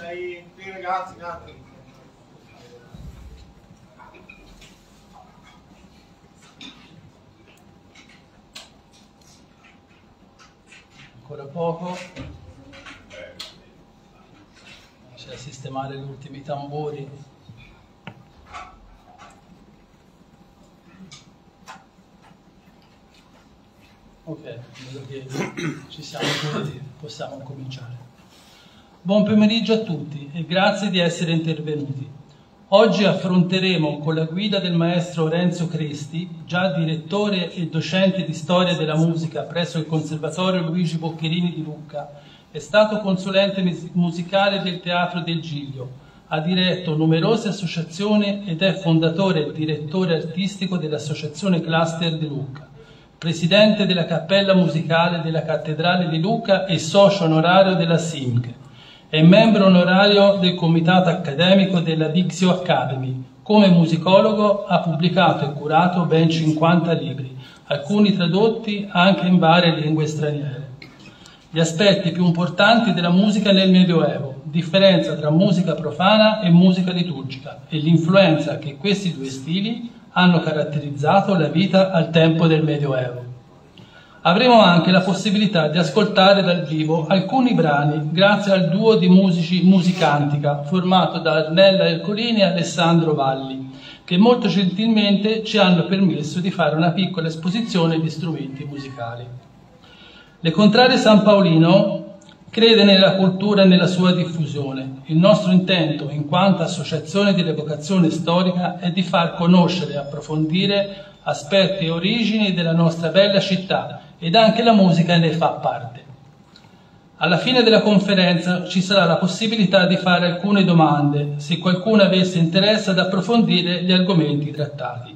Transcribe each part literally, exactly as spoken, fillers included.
sei qui ragazzi, grazie. Ancora poco. C'è da sistemare gli ultimi tamburi. Ok, vedo che ci siamo tutti, possiamo cominciare. Buon pomeriggio a tutti e grazie di essere intervenuti. Oggi affronteremo con la guida del maestro Renzo Cresti, già direttore e docente di storia della musica presso il Conservatorio Luigi Boccherini di Lucca, è stato consulente musicale del Teatro del Giglio, ha diretto numerose associazioni ed è fondatore e direttore artistico dell'Associazione Cluster di Lucca, presidente della Cappella Musicale della Cattedrale di Lucca e socio onorario della S I M C. È membro onorario del comitato accademico della Dixio Academy. Come musicologo ha pubblicato e curato ben cinquanta libri, alcuni tradotti anche in varie lingue straniere. Gli aspetti più importanti della musica nel Medioevo, differenza tra musica profana e musica liturgica e l'influenza che questi due stili hanno caratterizzato la vita al tempo del Medioevo. Avremo anche la possibilità di ascoltare dal vivo alcuni brani grazie al duo di musici Musicantica formato da Arnella Ercolini e Alessandro Valli, che molto gentilmente ci hanno permesso di fare una piccola esposizione di strumenti musicali. Le Contrarie San Paolino crede nella cultura e nella sua diffusione. Il nostro intento, in quanto associazione di rievocazione storica, è di far conoscere e approfondire aspetti e origini della nostra bella città, ed anche la musica ne fa parte. Alla fine della conferenza ci sarà la possibilità di fare alcune domande, se qualcuno avesse interesse ad approfondire gli argomenti trattati.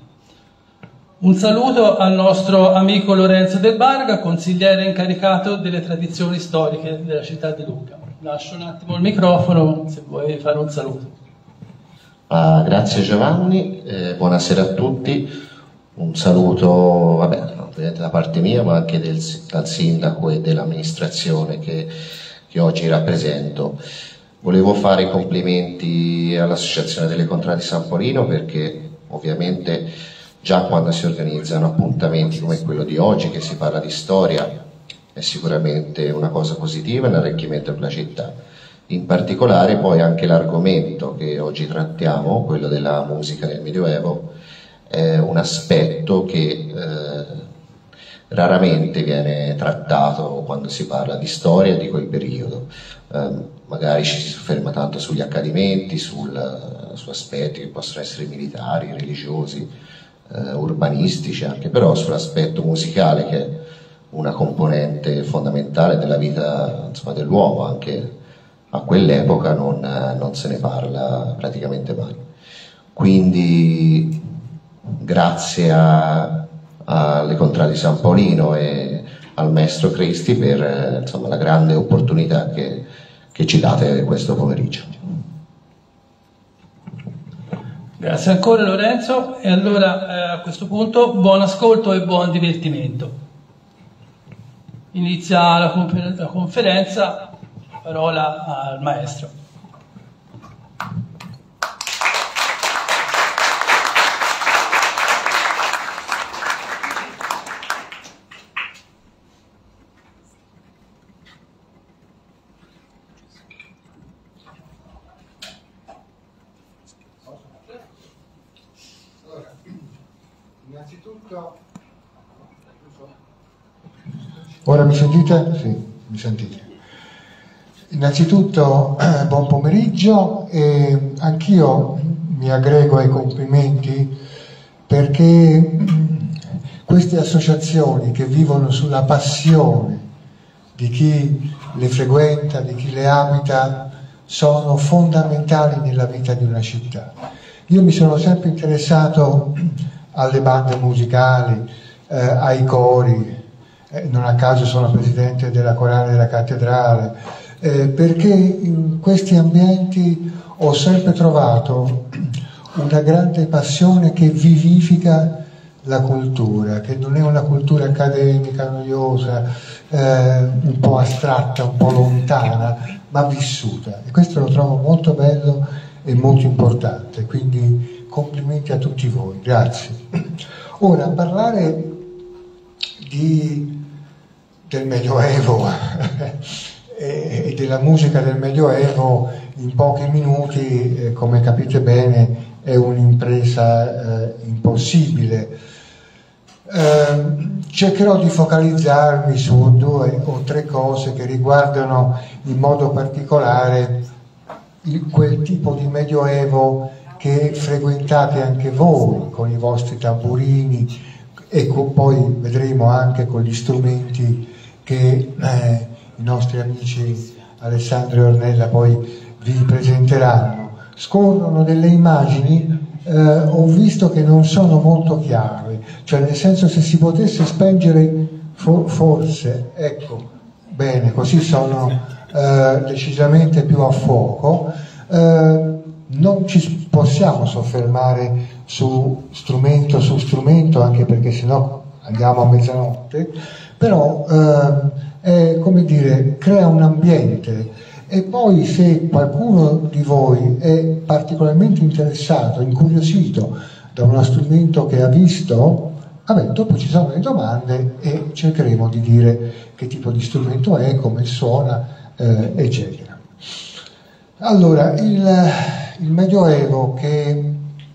Un saluto al nostro amico Lorenzo Del Barga, consigliere incaricato delle tradizioni storiche della città di Lucca. Lascio un attimo il microfono se vuoi fare un saluto. Ah, grazie Giovanni, eh, buonasera a tutti. Un saluto, vabbè, ovviamente da parte mia, ma anche del, dal sindaco e dell'amministrazione che, che oggi rappresento. Volevo fare i complimenti all'Associazione delle Contrarie San Paolino perché ovviamente già quando si organizzano appuntamenti come quello di oggi, che si parla di storia, è sicuramente una cosa positiva e un arricchimento per la città. In particolare poi anche l'argomento che oggi trattiamo, quello della musica nel Medioevo, è un aspetto che eh, raramente viene trattato quando si parla di storia di quel periodo. Eh, magari ci si sofferma tanto sugli accadimenti, sul, su aspetti che possono essere militari, religiosi, eh, urbanistici anche, però sull'aspetto musicale, che è una componente fondamentale della vita dell'uomo, anche a quell'epoca non, non se ne parla praticamente mai. Quindi grazie a, alle Contrarie San Paolino e al maestro Cresti per eh, insomma, la grande opportunità che, che ci date questo pomeriggio. Grazie ancora Lorenzo, e allora eh, a questo punto buon ascolto e buon divertimento. Inizia la, confer- la conferenza, parola al maestro. Innanzitutto, ora mi sentite? Sì, mi sentite. Innanzitutto eh, buon pomeriggio e anch'io mi aggrego ai complimenti perché mh, queste associazioni che vivono sulla passione di chi le frequenta, di chi le abita, sono fondamentali nella vita di una città. Io mi sono sempre interessato alle bande musicali, eh, ai cori, eh, non a caso sono presidente della corale della cattedrale, eh, perché in questi ambienti ho sempre trovato una grande passione che vivifica la cultura, che non è una cultura accademica, noiosa, eh, un po' astratta, un po' lontana, ma vissuta, e questo lo trovo molto bello e molto importante, quindi complimenti a tutti voi, grazie. Ora, parlare di, del Medioevo e della musica del Medioevo in pochi minuti, eh, come capite bene, è un'impresa eh, impossibile. Eh, cercherò di focalizzarmi su due o tre cose che riguardano in modo particolare il, quel tipo di Medioevo che frequentate anche voi con i vostri tamburini e con, poi vedremo anche con gli strumenti che eh, i nostri amici Alessandro e Ornella poi vi presenteranno. Scorrono delle immagini, eh, ho visto che non sono molto chiare, cioè nel senso, se si potesse spengere for forse, ecco, bene, così sono eh, decisamente più a fuoco. Eh, non ci possiamo soffermare su strumento su strumento, anche perché sennò andiamo a mezzanotte, però eh, è, come dire, crea un ambiente. E poi, se qualcuno di voi è particolarmente interessato, incuriosito da uno strumento che ha visto, vabbè, dopo ci sono le domande e cercheremo di dire che tipo di strumento è, come suona, eh, eccetera. Allora, il, il Medioevo che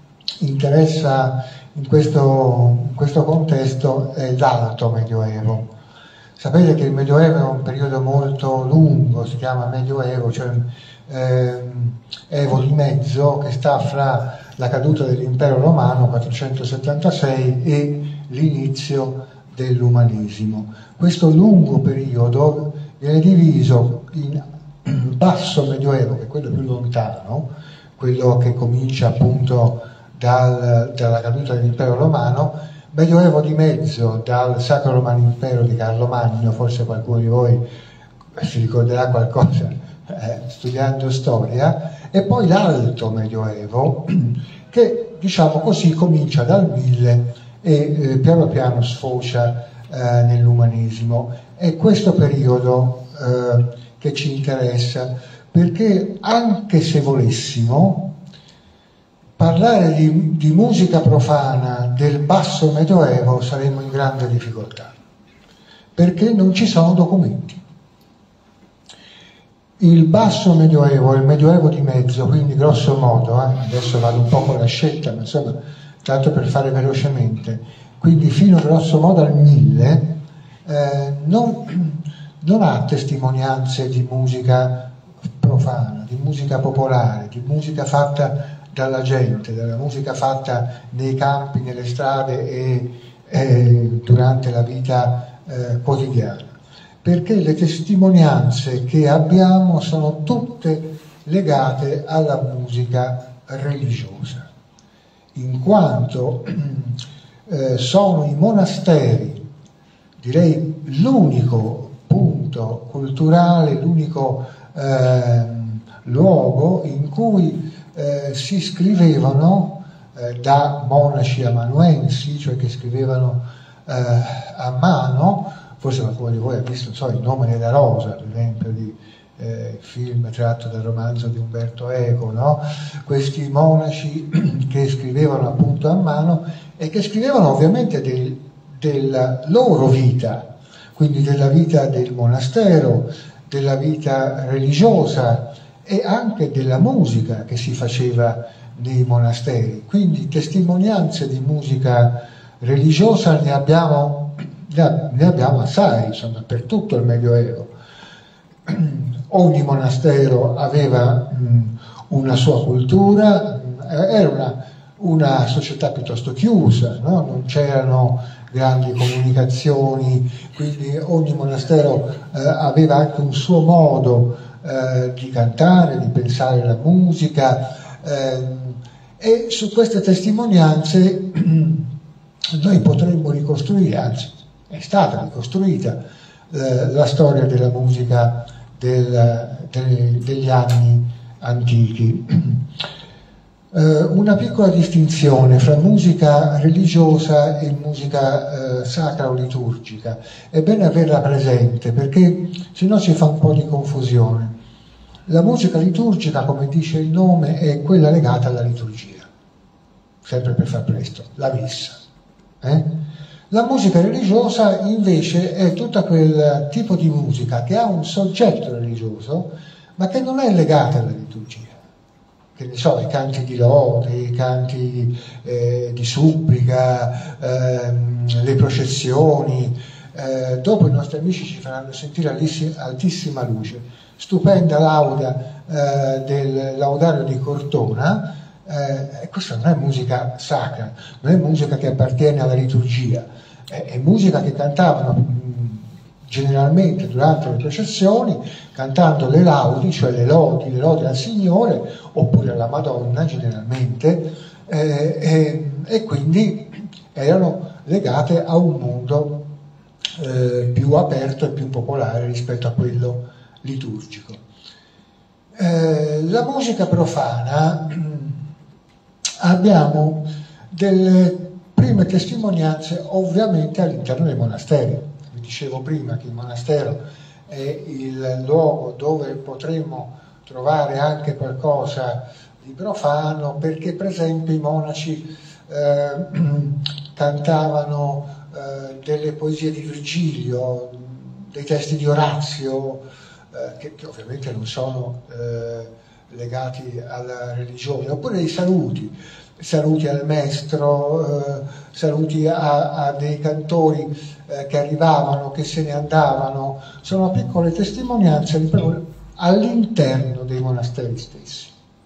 interessa in questo, in questo contesto è l'Alto Medioevo. Sapete che il Medioevo è un periodo molto lungo, si chiama Medioevo, cioè ehm, Evo di mezzo, che sta fra la caduta dell'impero romano quattrocentosettantasei e l'inizio dell'umanesimo. Questo lungo periodo viene diviso in basso Medioevo, che è quello più lontano, quello che comincia appunto dal, dalla caduta dell'impero romano, Medioevo di mezzo, dal Sacro Romano Impero di Carlo Magno, forse qualcuno di voi si ricorderà qualcosa eh, studiando storia, e poi l'Alto Medioevo, che diciamo così comincia dal mille e eh, piano piano sfocia eh, nell'umanesimo. È questo periodo eh, che ci interessa, perché anche se volessimo parlare di, di musica profana del basso Medioevo saremmo in grande difficoltà, perché non ci sono documenti. Il basso Medioevo, il Medioevo di mezzo, quindi grosso modo, eh, adesso vado un po' con la scelta, ma insomma, tanto per fare velocemente, quindi fino grosso modo al mille, eh, non, non ha testimonianze di musica profana, di musica popolare, di musica fatta dalla gente, della musica fatta nei campi, nelle strade e, e durante la vita eh, quotidiana, perché le testimonianze che abbiamo sono tutte legate alla musica religiosa, in quanto eh, sono i monasteri, direi l'unico punto culturale, l'unico eh, luogo in cui Eh, si scrivevano eh, da monaci amanuensi, cioè che scrivevano eh, a mano. Forse qualcuno di voi ha visto, so, Il nome della rosa, per esempio, di eh, film tratto dal romanzo di Umberto Eco, no? Questi monaci che scrivevano appunto a mano e che scrivevano ovviamente del, della loro vita, quindi della vita del monastero, della vita religiosa e anche della musica che si faceva nei monasteri. Quindi testimonianze di musica religiosa ne abbiamo, ne abbiamo assai, insomma, per tutto il Medioevo. Ogni monastero aveva mh, una sua cultura, era una, una società piuttosto chiusa, no? Non c'erano grandi comunicazioni, quindi ogni monastero eh, aveva anche un suo modo Eh, di cantare, di pensare la musica, eh, e su queste testimonianze noi potremmo ricostruire, anzi è stata ricostruita eh, la storia della musica del, del, degli anni antichi. eh, una piccola distinzione fra musica religiosa e musica eh, sacra o liturgica. È bene averla presente perché sennò si fa un po' di confusione. La musica liturgica, come dice il nome, è quella legata alla liturgia, sempre per far presto, la messa. Eh? La musica religiosa invece è tutto quel tipo di musica che ha un soggetto religioso, ma che non è legata alla liturgia. Che ne so, i canti di lode, i canti eh, di supplica, ehm, le processioni. Eh, dopo i nostri amici ci faranno sentire altissima luce. Stupenda lauda eh, del laudario di Cortona, eh, questa non è musica sacra, non è musica che appartiene alla liturgia, è, è musica che cantavano mh, generalmente durante le processioni, cantando le laudi, cioè le lodi, le lodi al Signore, oppure alla Madonna generalmente, eh, e, e quindi erano legate a un mondo eh, più aperto e più popolare rispetto a quello liturgico. Eh, la musica profana, abbiamo delle prime testimonianze ovviamente all'interno dei monasteri. Vi dicevo prima che il monastero è il luogo dove potremmo trovare anche qualcosa di profano, perché per esempio i monaci eh, cantavano eh, delle poesie di Virgilio, dei testi di Orazio, Eh, che, che ovviamente non sono eh, legati alla religione, oppure dei saluti, saluti al maestro, eh, saluti a, a dei cantori eh, che arrivavano, che se ne andavano, sono piccole testimonianze all'interno dei monasteri stessi.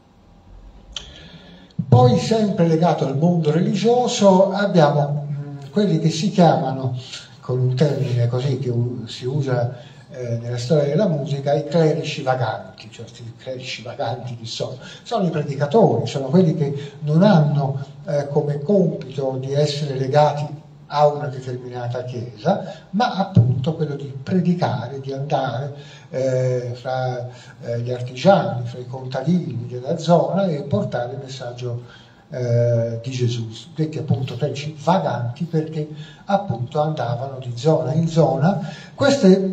Poi, sempre legato al mondo religioso, abbiamo mh, quelli che si chiamano, con un termine così che uh, si usa Eh, nella storia della musica, i clerici vaganti. Cioè i clerici vaganti chi sono? Sono i predicatori, sono quelli che non hanno eh, come compito di essere legati a una determinata chiesa, ma appunto quello di predicare, di andare eh, fra eh, gli artigiani, fra i contadini della zona e portare il messaggio eh, di Gesù, detti appunto clerici vaganti perché appunto andavano di zona in zona. Queste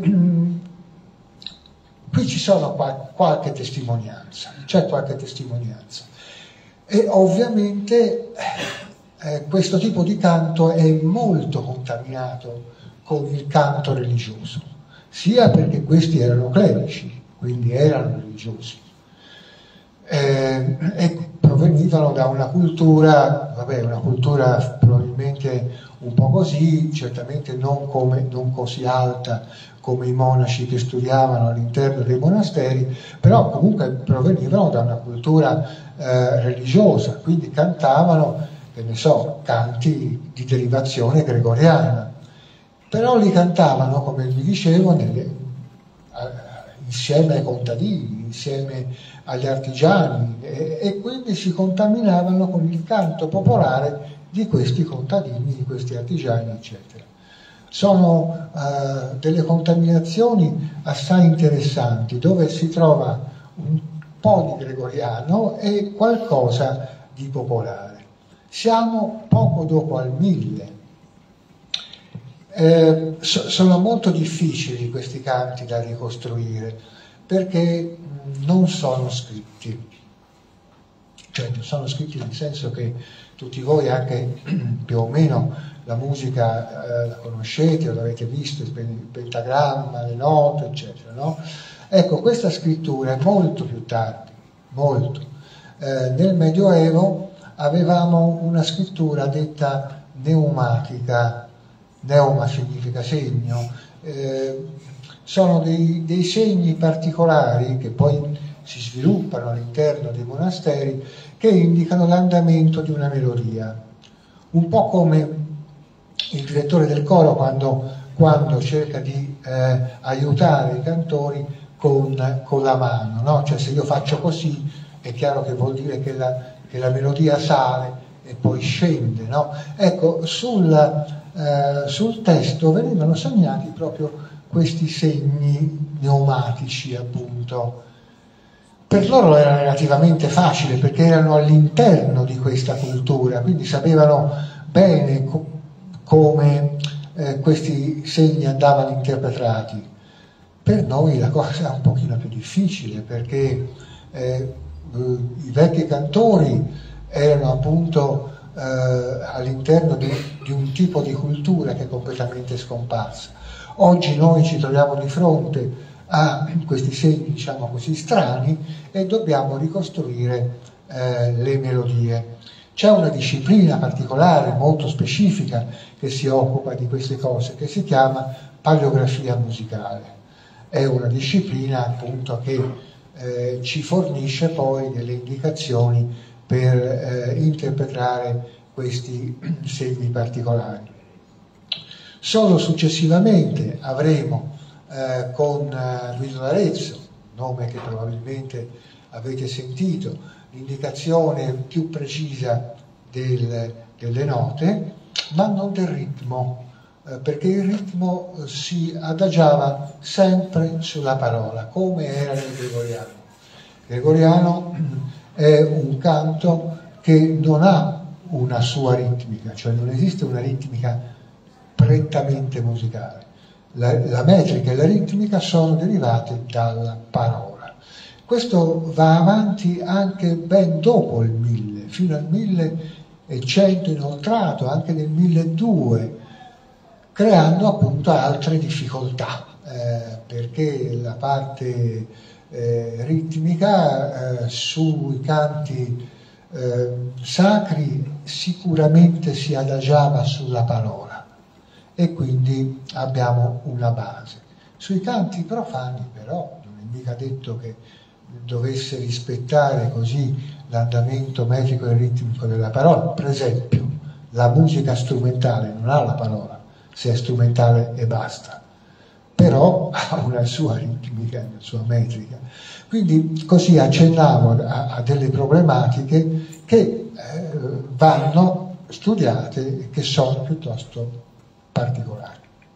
Qui ci sono qual- qualche testimonianza, c'è qualche testimonianza. E ovviamente eh, questo tipo di canto è molto contaminato con il canto religioso, sia perché questi erano clerici, quindi erano religiosi, eh, e provenivano da una cultura, vabbè, una cultura probabilmente un po' così, certamente non, come, non così alta come i monaci che studiavano all'interno dei monasteri, però comunque provenivano da una cultura eh, religiosa, quindi cantavano, che ne so, canti di derivazione gregoriana, però li cantavano, come vi dicevo, nelle, eh, insieme ai contadini, insieme agli artigiani, e, e quindi si contaminavano con il canto popolare di questi contadini, di questi artigiani, eccetera. Sono uh, delle contaminazioni assai interessanti, dove si trova un po' di gregoriano e qualcosa di popolare. Siamo poco dopo al mille. Eh, so, sono molto difficili questi canti da ricostruire, perché non sono scritti. Cioè non sono scritti nel senso che tutti voi anche più o meno la musica eh, la conoscete o l'avete visto, il pentagramma, le note, eccetera, no? Ecco, questa scrittura è molto più tardi, molto. Eh, nel Medioevo avevamo una scrittura detta pneumatica, pneuma significa segno, eh, sono dei, dei segni particolari che poi si sviluppano all'interno dei monasteri, che indicano l'andamento di una melodia, un po' come il direttore del coro quando, quando cerca di eh, aiutare i cantori con, con la mano, no? Cioè se io faccio così è chiaro che vuol dire che la, che la melodia sale e poi scende, no? Ecco, sul, eh, sul testo venivano segnati proprio questi segni pneumatici, appunto. per loro era relativamente facile perché erano all'interno di questa cultura, quindi sapevano bene co come eh, questi segni andavano interpretati. Per noi la cosa è un pochino più difficile perché eh, i vecchi cantori erano appunto eh, all'interno di, di un tipo di cultura che è completamente scomparsa. Oggi noi ci troviamo di fronte a questi segni, diciamo così, strani e dobbiamo ricostruire eh, le melodie. C'è una disciplina particolare, molto specifica, che si occupa di queste cose, che si chiama paleografia musicale. È una disciplina appunto che eh, ci fornisce poi delle indicazioni per eh, interpretare questi segni particolari. Solo successivamente avremo Eh, con eh, Guido d'Arezzo, nome che probabilmente avete sentito, l'indicazione più precisa del, delle note, ma non del ritmo, eh, perché il ritmo si adagiava sempre sulla parola, come era nel gregoriano. Il gregoriano è un canto che non ha una sua ritmica, cioè non esiste una ritmica prettamente musicale. La, la metrica e la ritmica sono derivate dalla parola. Questo va avanti anche ben dopo il mille, fino al millecento inoltrato, anche nel milleduecento, creando appunto altre difficoltà, eh, perché la parte eh, ritmica eh, sui canti eh, sacri sicuramente si adagiava sulla parola. E quindi abbiamo una base. Sui canti profani però non è mica detto che dovesse rispettare così l'andamento metrico e ritmico della parola. Per esempio, la musica strumentale non ha la parola, se è strumentale e basta, però ha una sua ritmica, una sua metrica. Quindi così accennavo a, a delle problematiche che eh, vanno studiate e che sono piuttosto particolari.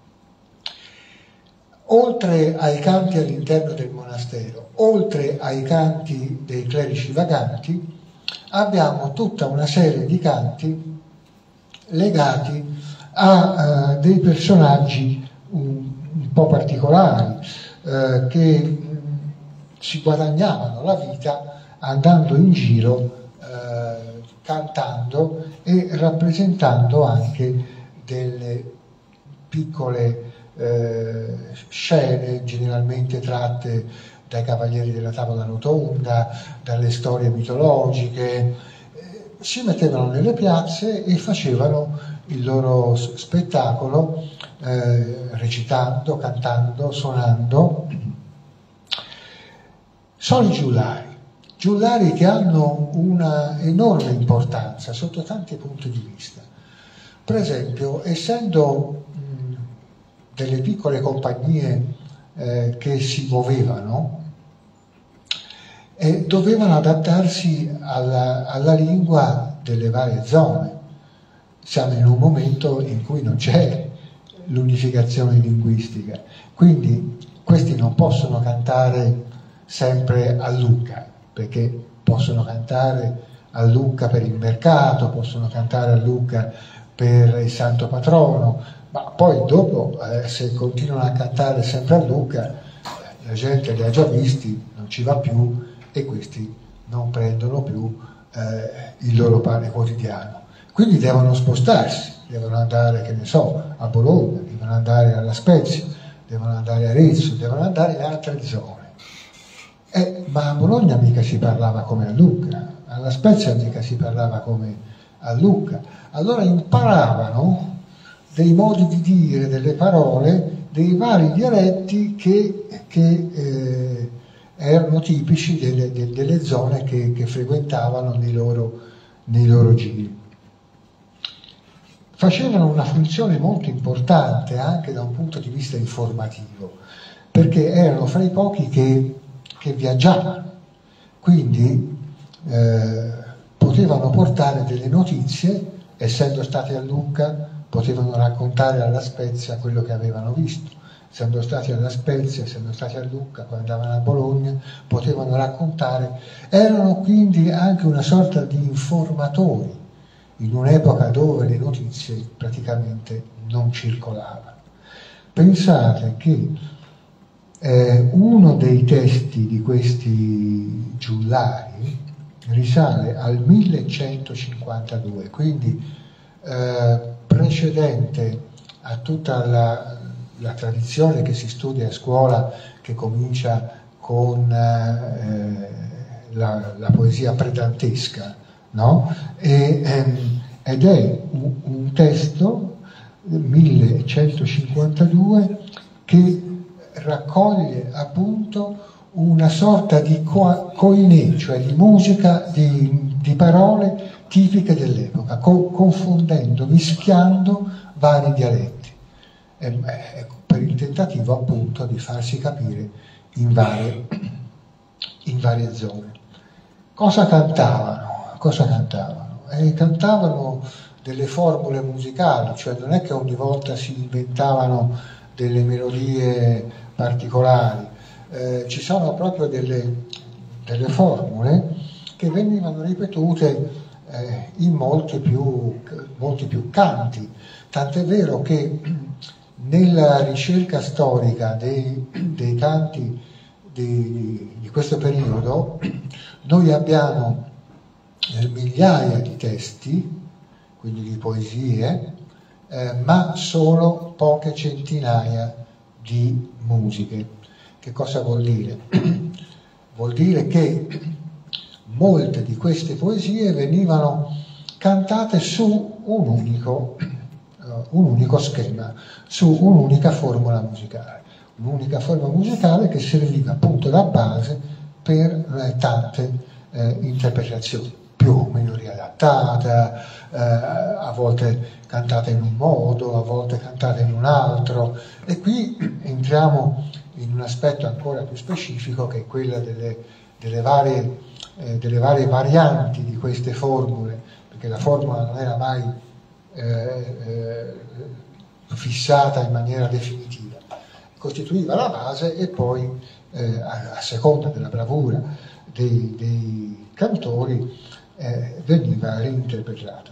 Oltre ai canti all'interno del monastero, oltre ai canti dei clerici vaganti, abbiamo tutta una serie di canti legati a uh, dei personaggi un, un po' particolari uh, che mh, si guadagnavano la vita andando in giro uh, cantando e rappresentando anche delle piccole eh, scene generalmente tratte dai Cavalieri della Tavola Rotonda, dalle storie mitologiche, eh, si mettevano nelle piazze e facevano il loro spettacolo eh, recitando, cantando, suonando. Sono i giullari, giullari che hanno una enorme importanza sotto tanti punti di vista. Per esempio, essendo mh, delle piccole compagnie eh, che si muovevano, eh, dovevano adattarsi alla, alla lingua delle varie zone. Siamo in un momento in cui non c'è l'unificazione linguistica, quindi questi non possono cantare sempre a Lucca, perché possono cantare a Lucca per il mercato, possono cantare a Lucca per il santo patrono, ma poi dopo eh, se continuano a cantare sempre a Lucca, eh, la gente li ha già visti, non ci va più e questi non prendono più eh, il loro pane quotidiano. Quindi devono spostarsi, devono andare, che ne so, a Bologna, devono andare alla Spezia, devono andare a Arezzo, devono andare in altre zone. Eh, ma a Bologna mica si parlava come a Lucca, alla Spezia mica si parlava come a Lucca. Allora imparavano dei modi di dire, delle parole, dei vari dialetti che, che eh, erano tipici delle, de, delle zone che, che frequentavano nei loro, nei loro giri. Facevano una funzione molto importante anche da un punto di vista informativo, perché erano fra i pochi che, che viaggiavano, quindi eh, potevano portare delle notizie. Essendo stati a Lucca, potevano raccontare alla Spezia quello che avevano visto. essendo stati alla Spezia, essendo stati a Lucca, poi andavano a Bologna, potevano raccontare, erano quindi anche una sorta di informatori in un'epoca dove le notizie praticamente non circolavano. Pensate che eh, uno dei testi di questi giullari risale al millecentocinquantadue, quindi eh, precedente a tutta la, la tradizione che si studia a scuola, che comincia con eh, la, la poesia predantesca, no? E, ehm, ed è un, un testo millecentocinquantadue che raccoglie appunto una sorta di co- coinè, cioè di musica, di, di parole tipiche dell'epoca, co- confondendo, mischiando vari dialetti, e, eh, per il tentativo appunto di farsi capire in varie, in varie zone. Cosa cantavano? Cosa cantavano? E cantavano delle formule musicali, cioè non è che ogni volta si inventavano delle melodie particolari, eh, ci sono proprio delle, delle formule che venivano ripetute eh, in molti più, molti più canti, tant'è vero che nella ricerca storica dei, dei canti di, di questo periodo noi abbiamo eh, migliaia di testi, quindi di poesie, eh, ma solo poche centinaia di musiche. Che cosa vuol dire? Vuol dire che molte di queste poesie venivano cantate su un unico, uh, un unico schema, su un'unica formula musicale, un'unica formula musicale che serviva appunto da base per eh, tante eh, interpretazioni, più o meno riadattata, eh, a volte cantata in un modo, a volte cantata in un altro, e qui entriamo in un aspetto ancora più specifico, che è quella delle, delle, varie, eh, delle varie varianti di queste formule, perché la formula non era mai eh, eh, fissata in maniera definitiva, costituiva la base e poi eh, a, a seconda della bravura dei, dei cantori eh, veniva reinterpretata.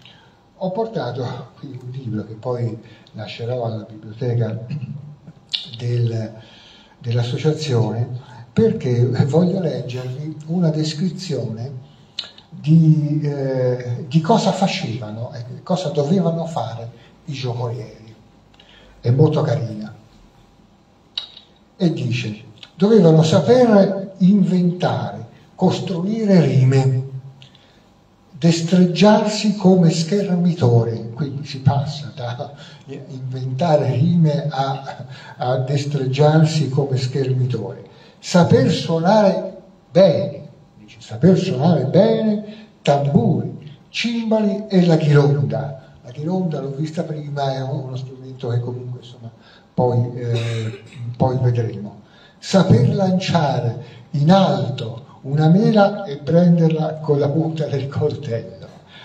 Ho portato qui un libro che poi lascerò alla biblioteca del, dell'associazione, perché voglio leggervi una descrizione di, eh, di cosa facevano e cosa dovevano fare i giocolieri. È molto carina. E dice: dovevano saper inventare, costruire rime, destreggiarsi come schermitore, quindi si passa da inventare rime a, a destreggiarsi come schermitore, saper suonare bene, dice, saper suonare bene tamburi, cimbali e la ghironda. La ghironda l'ho vista prima, è uno strumento che comunque insomma poi, eh, poi vedremo. Saper lanciare in alto una mela e prenderla con la punta del coltello.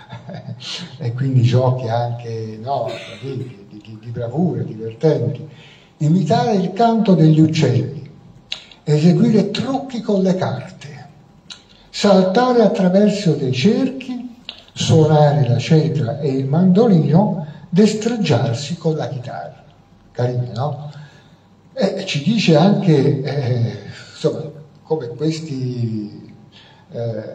E quindi giochi anche, no, di, di, di bravura, divertenti. Imitare il canto degli uccelli, eseguire trucchi con le carte, saltare attraverso dei cerchi, suonare la cetra e il mandolino, destreggiarsi con la chitarra. Carino, no? E ci dice anche, eh, insomma, come questi eh,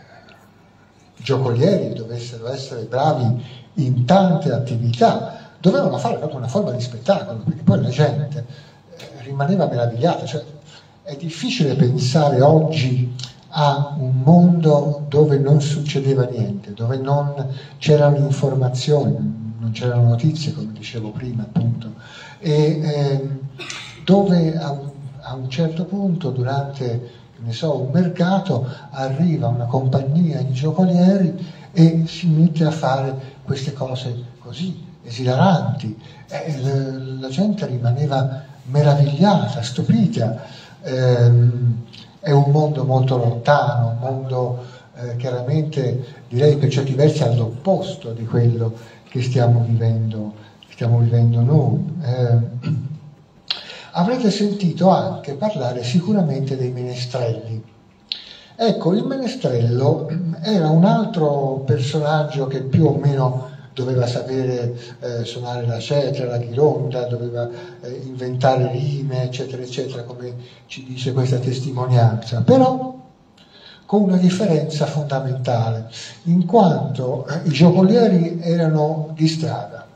giocolieri dovessero essere bravi in tante attività, dovevano fare proprio una forma di spettacolo, perché poi la gente eh, rimaneva meravigliata. Cioè, è difficile pensare oggi a un mondo dove non succedeva niente, dove non c'erano informazioni, non c'erano notizie, come dicevo prima, appunto, e eh, dove a un, a un certo punto, durante, ne so, un mercato, arriva una compagnia di giocolieri e si mette a fare queste cose così esilaranti. E la, la gente rimaneva meravigliata, stupita. Ehm, è un mondo molto lontano, un mondo eh, chiaramente, direi per certi versi all'opposto di quello che stiamo vivendo, stiamo vivendo noi. Eh, avrete sentito anche parlare sicuramente dei menestrelli. Ecco, il menestrello era un altro personaggio che più o meno doveva sapere eh, suonare la cetra, la ghironda, doveva eh, inventare rime, eccetera, eccetera, come ci dice questa testimonianza, però con una differenza fondamentale, in quanto eh, i giocolieri erano di strada,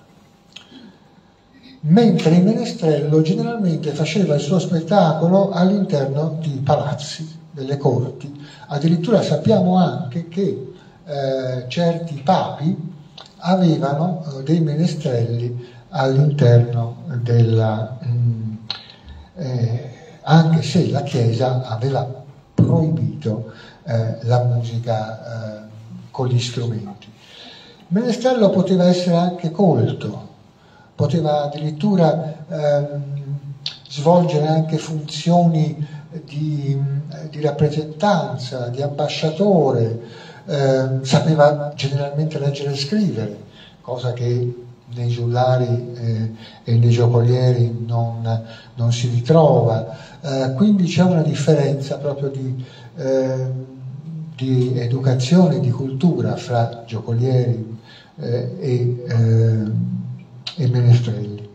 mentre il menestrello generalmente faceva il suo spettacolo all'interno di palazzi, delle corti. Addirittura sappiamo anche che eh, certi papi avevano eh, dei menestrelli all'interno della... Mh, eh, anche se la Chiesa aveva proibito eh, la musica eh, con gli strumenti. Il menestrello poteva essere anche colto, poteva addirittura ehm, svolgere anche funzioni di, di rappresentanza, di ambasciatore, eh, sapeva generalmente leggere e scrivere, cosa che nei giullari eh, e nei giocolieri non, non si ritrova, eh, quindi c'è una differenza proprio di, eh, di educazione, di cultura fra giocolieri eh, e, eh, e menestrelli.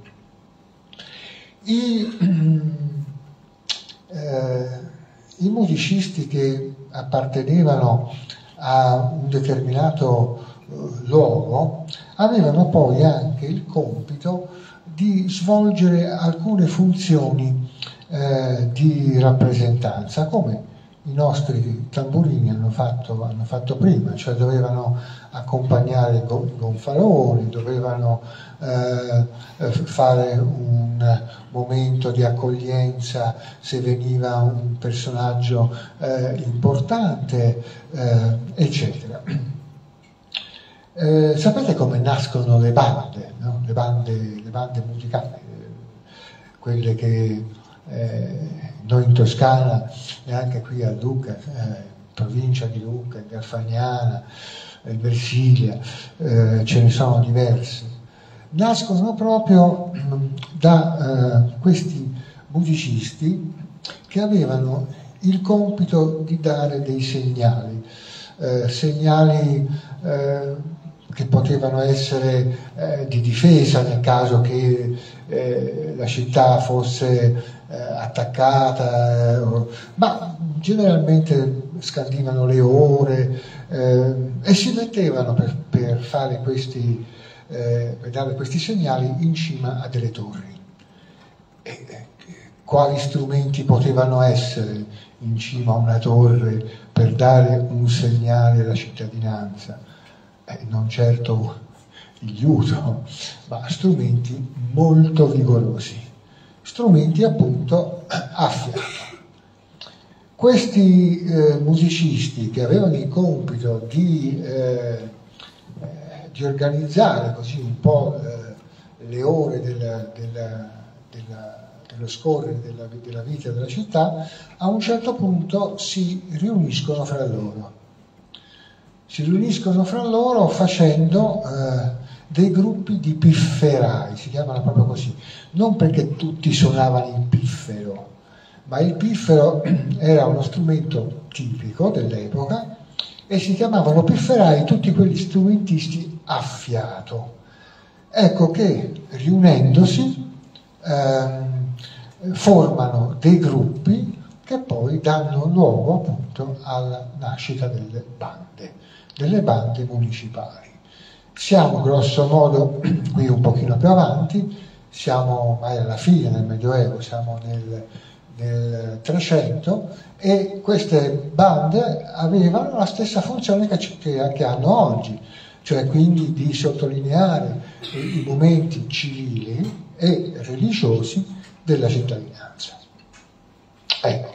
I, eh, i musicisti che appartenevano a un determinato eh, luogo avevano poi anche il compito di svolgere alcune funzioni eh, di rappresentanza, come i nostri tamburini hanno fatto, hanno fatto prima, cioè dovevano accompagnare i gonfaloni, dovevano eh, fare un momento di accoglienza se veniva un personaggio eh, importante, eh, eccetera. Eh, sapete come nascono le bande, no? le bande, le bande musicali, quelle che eh, noi in Toscana e anche qui a Lucca, eh, provincia di Lucca, in Garfagnana, in Versilia, eh, ce ne sono diverse. Nascono proprio da eh, questi musicisti che avevano il compito di dare dei segnali, eh, segnali eh, che potevano essere eh, di difesa nel caso che eh, la città fosse eh, attaccata, eh, ma generalmente scandivano le ore eh, e si mettevano per, per fare questi, eh, per dare questi segnali in cima a delle torri. E, eh, quali strumenti potevano essere in cima a una torre per dare un segnale alla cittadinanza? Eh, non certo il liuto, ma strumenti molto vigorosi, strumenti appunto a fiato. Questi eh, musicisti che avevano il compito di, eh, di organizzare così un po' eh, le ore della, della, della, dello scorrere della, della vita della città, a un certo punto si riuniscono fra loro. Si riuniscono fra loro facendo eh, dei gruppi di pifferai, si chiamano proprio così, non perché tutti suonavano il piffero, ma il piffero era uno strumento tipico dell'epoca e si chiamavano pifferai tutti quegli strumentisti a fiato. Ecco che riunendosi ehm, formano dei gruppi che poi danno luogo appunto alla nascita delle bande, delle bande municipali. Siamo grosso modo qui un pochino più avanti, siamo ormai alla fine del Medioevo, siamo nel, nel trecento, e queste bande avevano la stessa funzione che, che, che hanno oggi, cioè quindi di sottolineare i, i momenti civili e religiosi della cittadinanza. Ecco.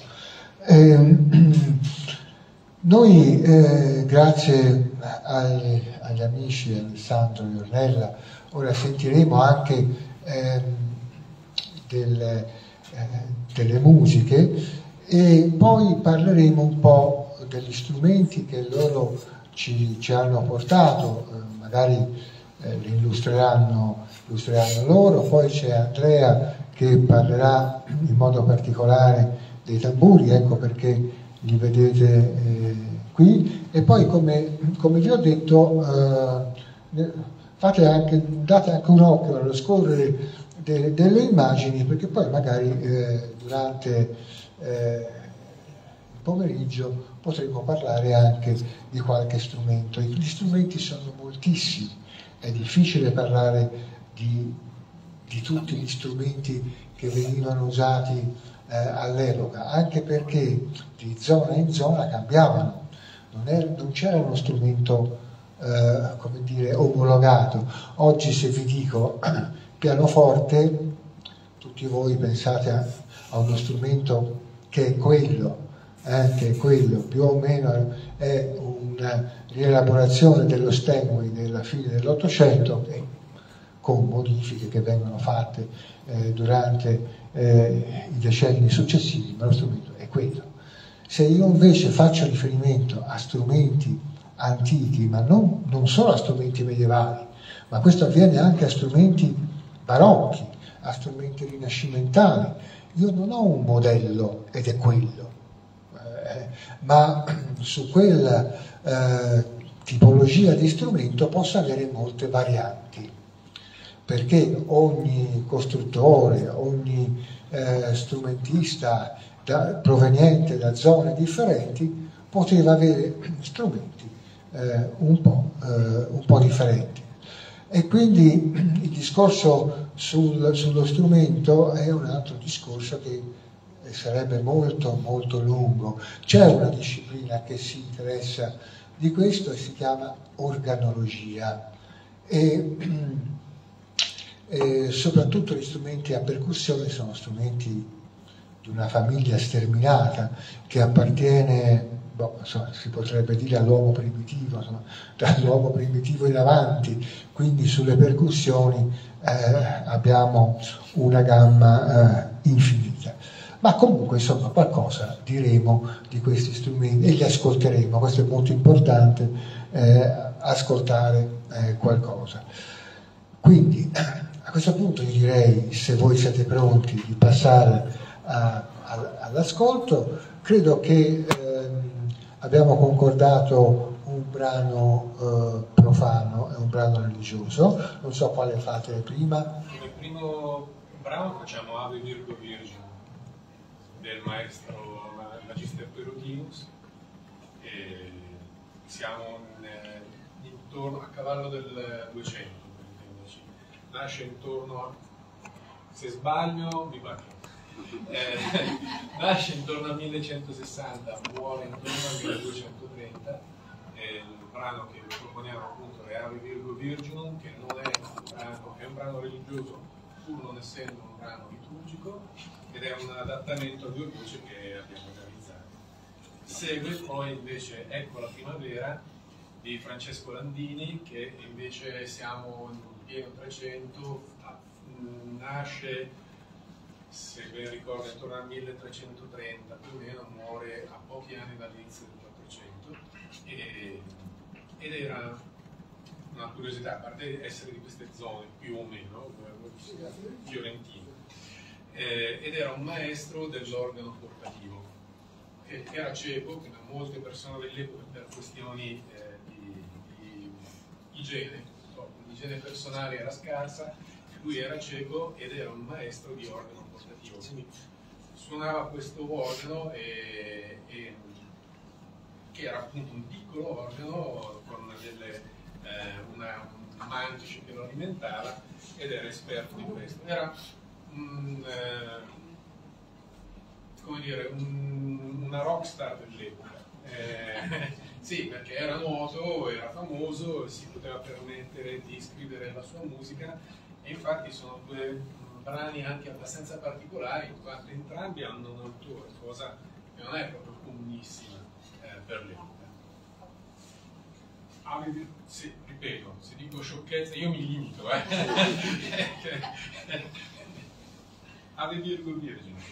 Ehm, Noi, eh, grazie agli, agli amici Alessandro e Ornella, ora sentiremo anche eh, del, eh, delle musiche e poi parleremo un po' degli strumenti che loro ci, ci hanno portato, eh, magari eh, li illustreranno, illustreranno loro, poi c'è Andrea che parlerà in modo particolare dei tamburi, ecco perché li vedete eh, qui, e poi come, come vi ho detto eh, fate anche, date anche un occhio allo scorrere de, delle immagini, perché poi magari eh, durante eh, il pomeriggio potremo parlare anche di qualche strumento. Gli strumenti sono moltissimi, è difficile parlare di, di tutti gli strumenti che venivano usati eh, all'epoca, anche perché di zona in zona cambiavano, non, era, non c'era uno strumento eh, come dire, omologato. Oggi se vi dico pianoforte, tutti voi pensate a, a uno strumento che è quello, eh, che è quello, più o meno è una rielaborazione dello Steinway della fine dell'Ottocento, con modifiche che vengono fatte eh, durante eh, i decenni successivi, ma lo strumento è quello. Se io invece faccio riferimento a strumenti antichi, ma non, non solo a strumenti medievali, ma questo avviene anche a strumenti barocchi, a strumenti rinascimentali, io non ho un modello ed è quello, eh, ma su quella eh, tipologia di strumento posso avere molte varianti, perché ogni costruttore, ogni eh, strumentista da, proveniente da zone differenti poteva avere strumenti eh, un po', eh, un po' differenti. E quindi il discorso sul, sullo strumento è un altro discorso che sarebbe molto molto lungo. C'è una disciplina che si interessa di questo e si chiama organologia, e, e soprattutto gli strumenti a percussione sono strumenti di una famiglia sterminata che appartiene, boh, insomma, si potrebbe dire all'uomo primitivo, insomma, dall'uomo primitivo in avanti, quindi sulle percussioni eh, abbiamo una gamma eh, infinita. Ma comunque insomma qualcosa diremo di questi strumenti e li ascolteremo, questo è molto importante, eh, ascoltare eh, qualcosa. Quindi a questo punto io direi, se voi siete pronti, di passare all'ascolto. Credo che ehm, abbiamo concordato un brano eh, profano e un brano religioso, non so quale fate prima. Come primo brano facciamo Ave Virgo Virgine del maestro Magister Perutinus, e siamo in, intorno a cavallo del duecento, nasce intorno a, se sbaglio mi batte. Eh, nasce intorno al millecentosessanta, muore intorno al milleduecentotrenta. Eh, il brano che vi proponiamo appunto è Ave Virgo Virginum, che non è un brano, è un brano religioso pur non essendo un brano liturgico, ed è un adattamento a due voci che abbiamo realizzato. Segue poi invece Ecco la primavera di Francesco Landini, che invece siamo in pieno trecento, nasce, se ben ricordo, intorno al milletrecentotrenta, più o meno, muore a pochi anni dall'inizio del quattrocento, e, ed era una curiosità, a parte essere di queste zone più o meno fiorentine, eh, ed era un maestro dell'organo portativo, che era cieco, che molte persone dell'epoca per questioni eh, di, di igiene, so, l'igiene personale era scarsa, lui era cieco ed era un maestro di organo portativo, quindi suonava questo organo e, e, che era appunto un piccolo organo con delle, eh, una, un mantice che lo alimentava, ed era esperto di questo. Era un, eh, come dire, un, una rockstar dell'epoca. Eh, sì, perché era noto, era famoso, si poteva permettere di scrivere la sua musica, e infatti sono due brani anche abbastanza particolari, in quanto entrambi hanno un autore, cosa che non è proprio comunissima eh, per l'epoca. Ave, sì, ripeto, se dico sciocchezze io mi limito, eh. Ave Virgo Virgine.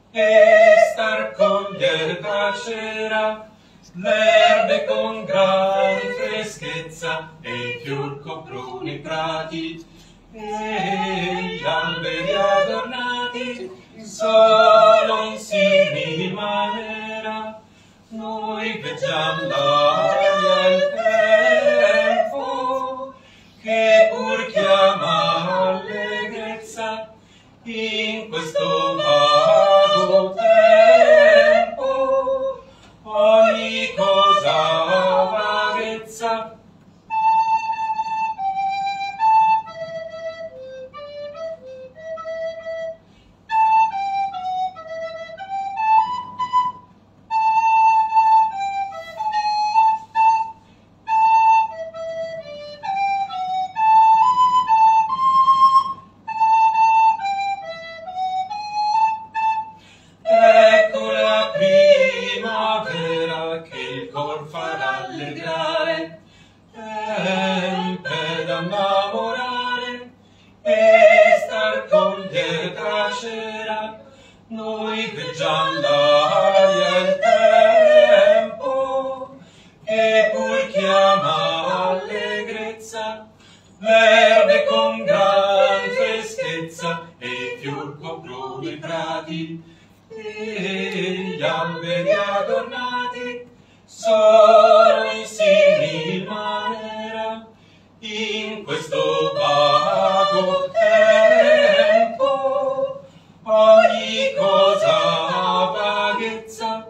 e star coglier da cera l'erbe con gran freschezza e i fior coprono i prati e gli alberi adornati solo in simili maniera noi veggiam l'aria e il tempo che pur chiama allegrezza in questo vago tempo ogni cosa vaghezza. Noi veggiam l'aria e il tempo che pur chiama allegrezza l'erbe con gran freschezza e i fior coprono i prati e gli alberi adornati sono in simil maniera in questo vago tempo ogni cosa vaghezza.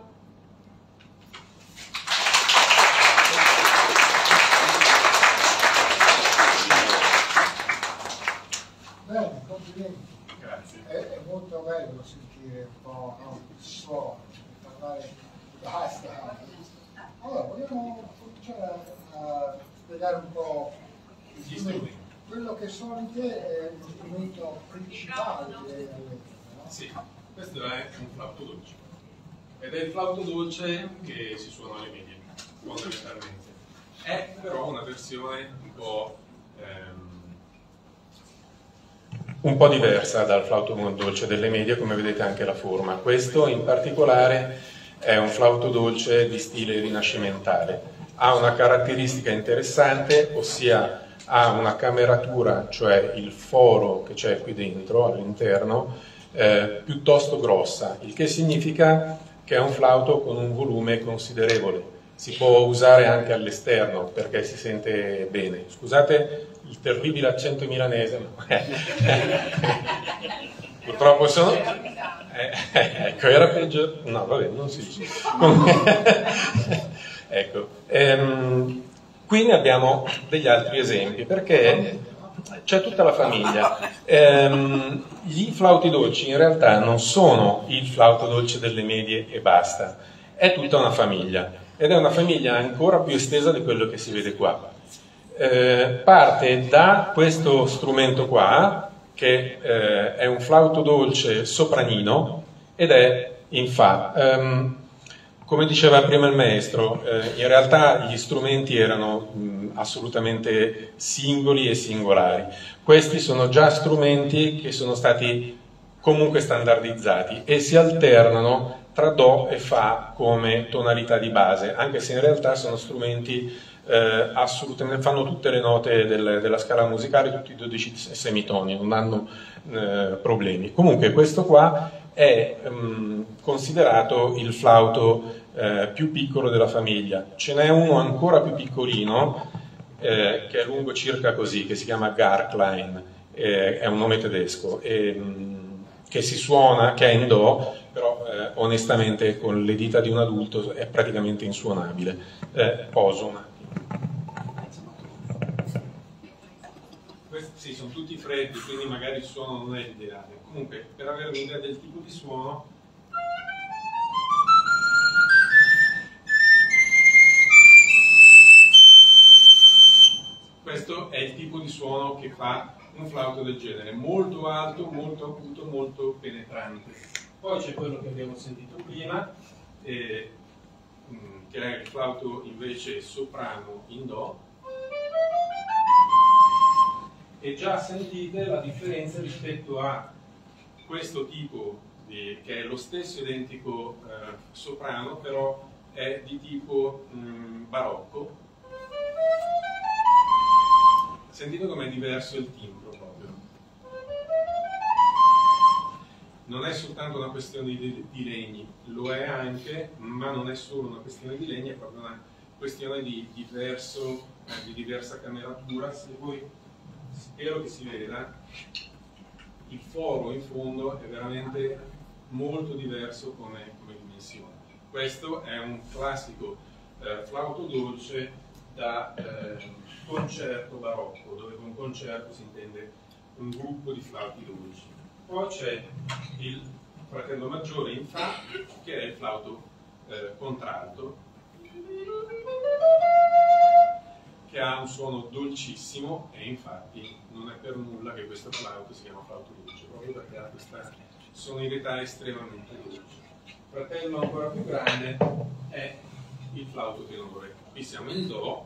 Bene, complimenti. Grazie. È, è molto bello sentire un po', no, il suono, parlare basta. Allora, vogliamo cominciare a, a spiegare un po' Gli strumenti. quello che secondo te è lo strumento principale dell'elettrica. Sì, questo è un flauto dolce ed è il flauto dolce che si suona alle medie, fondamentalmente. È però una versione un po', ehm, un po' diversa dal flauto dolce delle medie, come vedete anche la forma. Questo in particolare è un flauto dolce di stile rinascimentale. Ha una caratteristica interessante, ossia ha una cameratura, cioè il foro che c'è qui dentro, all'interno, Eh, piuttosto grossa, il che significa che è un flauto con un volume considerevole. Si può usare anche all'esterno perché si sente bene. Scusate il terribile accento milanese, no? Purtroppo sono... Eh, ecco, era peggio... No, vabbè, non si dice. Ecco, ehm, qui ne abbiamo degli altri esempi, perché c'è tutta la famiglia. Ehm, gli flauti dolci in realtà non sono il flauto dolce delle medie e basta, è tutta una famiglia, ed è una famiglia ancora più estesa di quello che si vede qua. Eh, parte da questo strumento qua, che eh, è un flauto dolce sopranino, ed è in fa. Um, come diceva prima il maestro, eh, in realtà gli strumenti erano mh, assolutamente singoli e singolari. Questi sono già strumenti che sono stati comunque standardizzati e si alternano tra Do e Fa come tonalità di base, anche se in realtà sono strumenti eh, assolutamente, fanno tutte le note del, della scala musicale, tutti i dodici semitoni, non hanno eh, problemi. Comunque questo qua è um, considerato il flauto eh, più piccolo della famiglia. Ce n'è uno ancora più piccolino, eh, che è lungo circa così, che si chiama Garklein, eh, è un nome tedesco, e, um, che si suona, che è in Do, però eh, onestamente con le dita di un adulto è praticamente insuonabile. Eh, poso un attimo. Questi sì, sono tutti freddi, quindi magari il suono non è ideale. Comunque, per avere un'idea del tipo di suono, questo è il tipo di suono che fa un flauto del genere, molto alto, molto acuto, molto penetrante. Poi c'è quello che abbiamo sentito prima, eh, che è il flauto invece soprano in Do, e già sentite la differenza rispetto a questo tipo di, che è lo stesso identico eh, soprano, però è di tipo mh, barocco. Sentite com'è diverso il timbro proprio. Non è soltanto una questione di, di legni, lo è anche, ma non è solo una questione di legni, è proprio una questione di, diverso, eh, di diversa cameratura. Se voi, spero che si veda, il foro in fondo è veramente molto diverso come, come dimensione. Questo è un classico eh, flauto dolce da eh, concerto barocco, dove con concerto si intende un gruppo di flauti dolci. Poi c'è il fratello maggiore in Fa, che è il flauto eh, contralto, che ha un suono dolcissimo, e infatti non è per nulla che questo flauto si chiama flauto dolce, proprio perché ha questa sonorità estremamente dolce. Il fratello ancora più grande è il flauto tenore. Qui siamo in Do,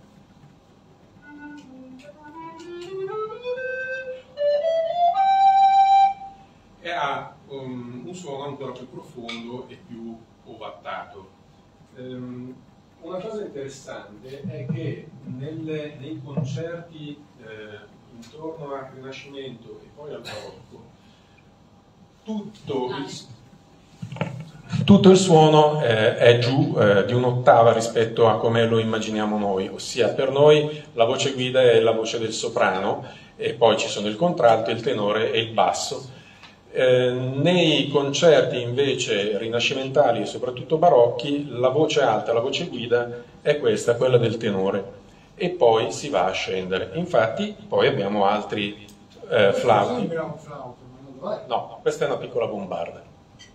e ha um, un suono ancora più profondo e più ovattato. Um, una cosa interessante è che nelle, nei concerti eh, intorno al Rinascimento e poi al Barocco, tutto il, tutto il suono eh, è giù eh, di un'ottava rispetto a come lo immaginiamo noi, ossia per noi la voce guida è la voce del soprano, e poi ci sono il contralto, il tenore e il basso. Eh, nei concerti invece rinascimentali e soprattutto barocchi, la voce alta, la voce guida è questa, quella del tenore, e poi si va a scendere. Infatti poi abbiamo altri eh, flauti. No, questa è una piccola bombarda.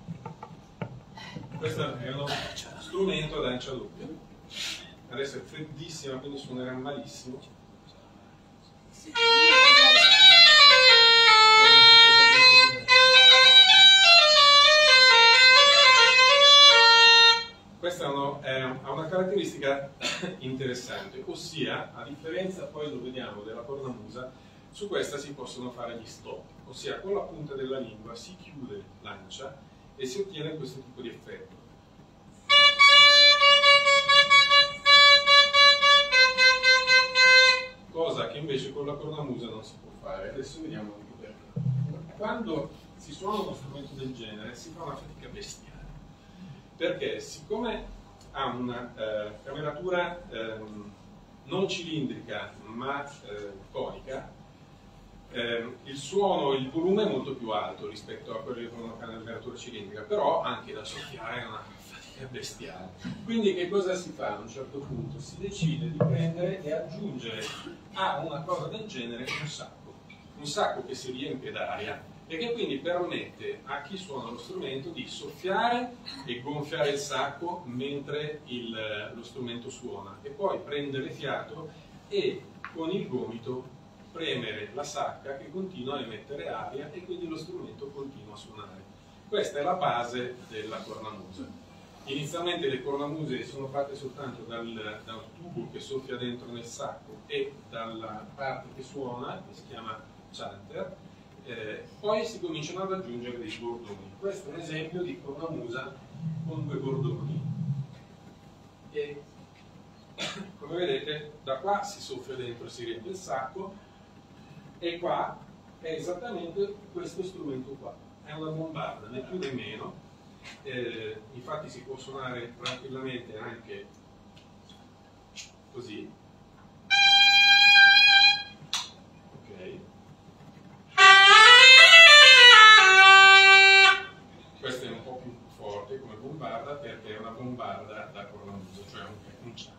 Questo è uno strumento ad ancia doppia. Adesso è freddissima, quindi suonerà malissimo. Questa è uno, è, ha una caratteristica interessante, ossia, a differenza, poi lo vediamo, della cornamusa, su questa si possono fare gli stop, ossia con la punta della lingua si chiude l'ancia e si ottiene questo tipo di effetto. Cosa che invece con la cornamusa non si può fare. Adesso vediamo anche perché. Quando si suona uno strumento del genere si fa una fatica bestiale, perché siccome ha una eh, cameratura eh, non cilindrica ma eh, conica, eh, il suono, il volume è molto più alto rispetto a quello con una cameratura cilindrica, però anche da soffiare è una fatica bestiale. Quindi che cosa si fa a un certo punto? Si decide di prendere e aggiungere a una cosa del genere un sacco, un sacco che si riempie d'aria e che quindi permette a chi suona lo strumento di soffiare e gonfiare il sacco mentre il, lo strumento suona, e poi prendere fiato e con il gomito premere la sacca che continua a emettere aria, e quindi lo strumento continua a suonare. Questa è la base della cornamusa. Inizialmente le cornamuse sono fatte soltanto dal, dal tubo che soffia dentro nel sacco e dalla parte che suona, che si chiama chanter. Eh, poi si cominciano ad aggiungere dei bordoni. Questo è un esempio di cornamusa con due bordoni, e come vedete da qua si soffia dentro e si riempie il sacco, e qua è esattamente questo strumento qua, è una bombarda, né più né meno. Eh, infatti si può suonare tranquillamente anche così, ok. Questo è un po' più forte come bombarda perché è una bombarda da cornamusa, cioè un, un chanter.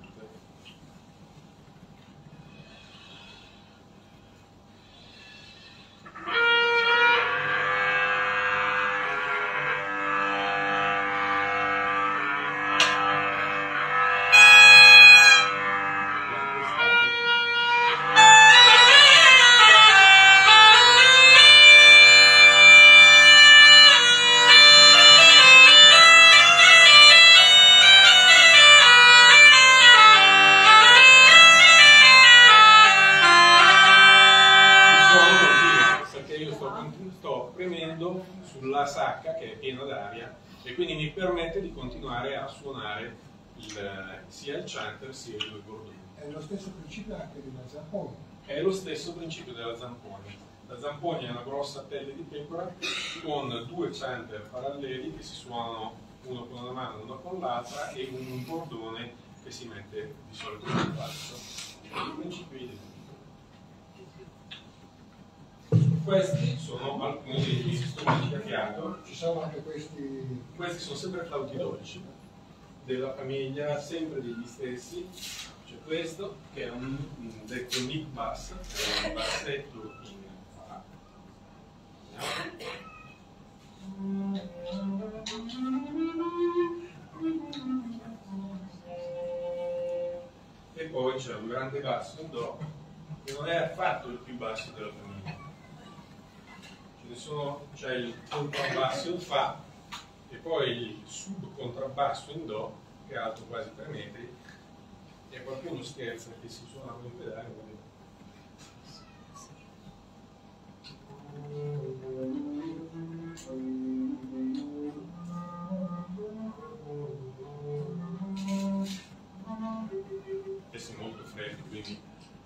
che è piena d'aria e quindi mi permette di continuare a suonare il, sia il chanter sia i due bordoni. È lo stesso principio anche della zampogna. È lo stesso principio della zampogna. La zampogna è una grossa pelle di pecora con due chanter paralleli che si suonano uno con una mano e uno con l'altra e un bordone che si mette di solito sul basso. Il principio è identico. Questi sono alcuni degli strumenti a fiato. Ci sono anche questi. Questi sono sempre flauti dolci della famiglia, sempre degli stessi. C'è questo che è un, un detto neck bass, è un bassetto in fa. E poi c'è un grande basso in do che non è affatto il più basso della famiglia. C'è il contrabbasso in fa e poi il subcontrabbasso in do che è alto quasi tre metri e qualcuno scherza che si suona con il pedale. Questo è molto freddo, quindi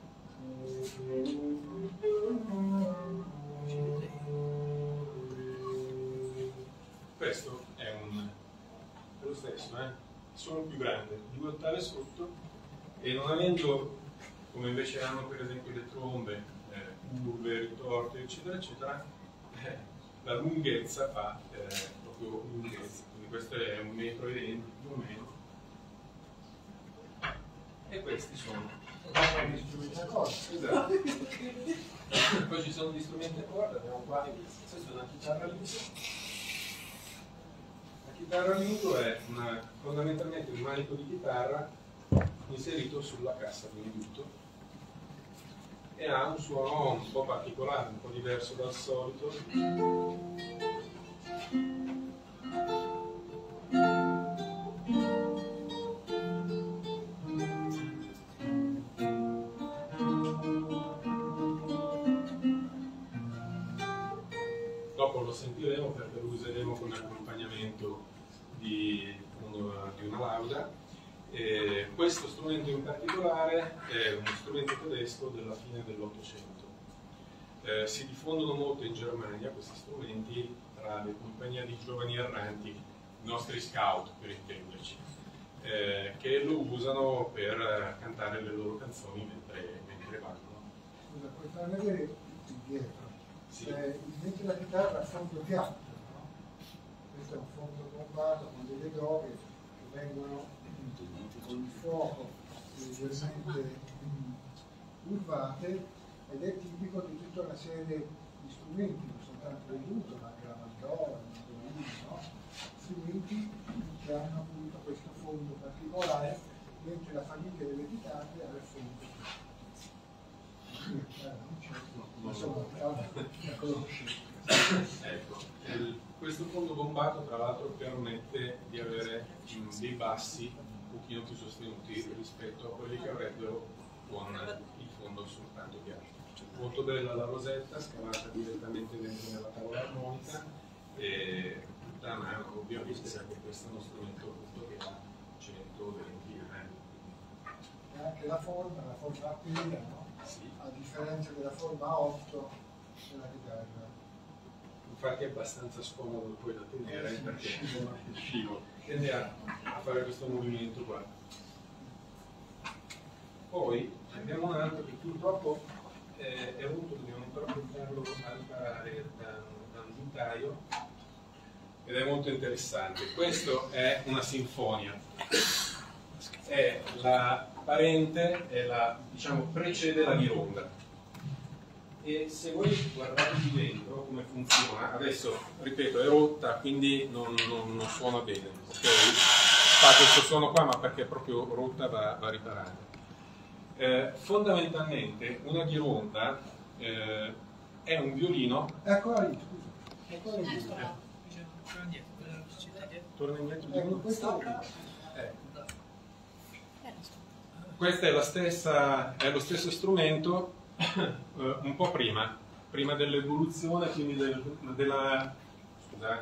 questo è, un, è lo stesso, eh? Solo più grande, due ottave sotto e non avendo, come invece hanno per esempio le trombe, eh, curve, ritorte, eccetera, eccetera, eh, la lunghezza fa eh, proprio lunghezza, quindi questo è un metro e venti più o meno. E questi sono gli strumenti a corda. Esatto. Poi ci sono gli strumenti a corda, abbiamo qua, questa è una chitarra lingo. La chitarra lingo è una, fondamentalmente un manico di chitarra inserito sulla cassa di indutto e ha un suono un po' particolare, un po' diverso dal solito. Dopo lo sentiremo perché lo useremo come accompagnamento di, uno, di una lauda. E questo strumento in particolare è uno strumento tedesco della fine dell'Ottocento. Eh, si diffondono molto in Germania questi strumenti tra le compagnie di giovani erranti, i nostri scout per intenderci, eh, che lo usano per cantare le loro canzoni mentre, mentre vanno. Scusa, puoi far vedere dietro? Sì. Eh, mentre la chitarra a fondo piatto, no? Questo è un fondo bombato con delle doghe che vengono con il fuoco leggermente curvate ed è tipico di tutta una serie di strumenti, non soltanto l'aiuto, ma anche la mandola, il mandolino, no? Strumenti che hanno appunto questo fondo particolare, mentre la famiglia delle chitarre ha il fondo insomma, la conosci. Ecco, il, questo fondo bombato tra l'altro permette di avere mh, dei bassi un pochino più sostenuti rispetto a quelli che avrebbero con il fondo soltanto piatto. Molto bella la rosetta scavata direttamente dentro nella tavola armonica e tutta a mano, ovviamente perché questo è uno strumento appunto che ha centoventi anni. E anche la forma, la forma a pila, no? Sì. A differenza della forma a otto della chitarra. Infatti è abbastanza scomodo poi da tenere Eh sì, perché scivola. scivola. Tende a, a fare questo movimento qua. Poi abbiamo un altro che purtroppo eh, è avuto, dobbiamo ancora portarlo a riparare da, da un guintaio ed è molto interessante. Questo è una sinfonia. È la parente, è la, diciamo, precede la ghironda. E se voi guardate qui dentro come funziona, adesso ripeto è rotta quindi non, non, non suona bene, ok? Fa questo suono qua ma perché è proprio rotta va, va riparata. Eh, fondamentalmente una ghironda eh, è un violino. Eccola lì, scusa. Eccola lì. Torna indietro di Ecco, nuovo. questo Eh. Questa è la stessa, è lo stesso strumento un po' prima, prima dell'evoluzione, quindi del, della, scusate,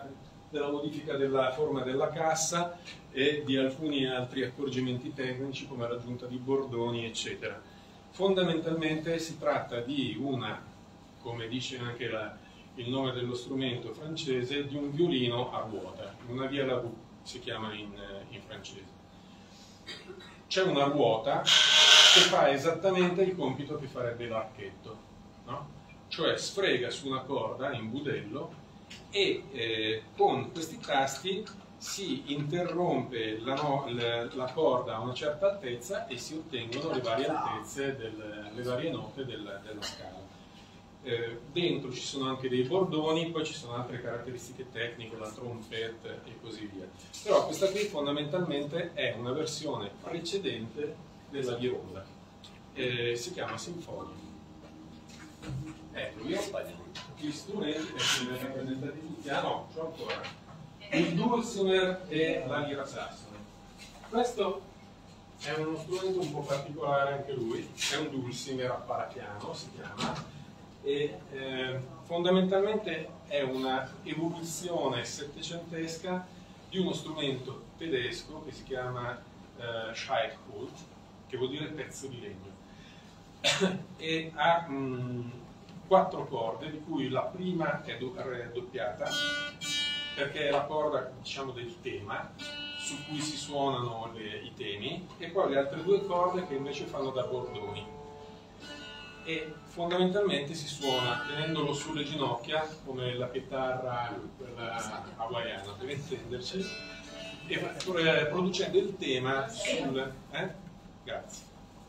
della modifica della forma della cassa e di alcuni altri accorgimenti tecnici come l'aggiunta di bordoni, eccetera. Fondamentalmente si tratta di una, come dice anche la, il nome dello strumento francese, di un violino a ruota, una via la boue si chiama in, in francese. C'è una ruota che fa esattamente il compito che farebbe l'archetto, no? Cioè sfrega su una corda in budello e eh, con questi tasti si interrompe la, no, la, la corda a una certa altezza e si ottengono le varie altezze, del, le varie note del, della scala. Eh, dentro ci sono anche dei bordoni, poi ci sono altre caratteristiche tecniche, la trompette e così via. Però questa qui fondamentalmente è una versione precedente della vironda, eh, si chiama sinfonia. Ecco, io gli strumenti che mi rappresentati tutti, ah no, c'ho ancora il dulcimer e la lira sassone. Questo è uno strumento un po' particolare anche lui, è un dulcimer a parapiano si chiama, e eh, fondamentalmente è una evoluzione settecentesca di uno strumento tedesco che si chiama eh, Scheitpult, che vuol dire pezzo di legno, e ha mh, quattro corde, di cui la prima è raddoppiata perché è la corda, diciamo, del tema su cui si suonano le, i temi, e poi le altre due corde che invece fanno da bordoni. E fondamentalmente si suona tenendolo sulle ginocchia come la chitarra, quella hawaiana per intenderci, e producendo il tema sul eh? grazie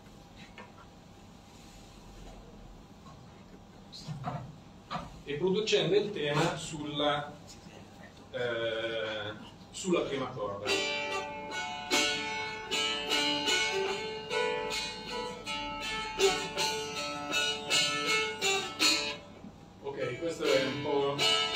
e producendo il tema sulla eh, sulla prima corda. Questo è un po'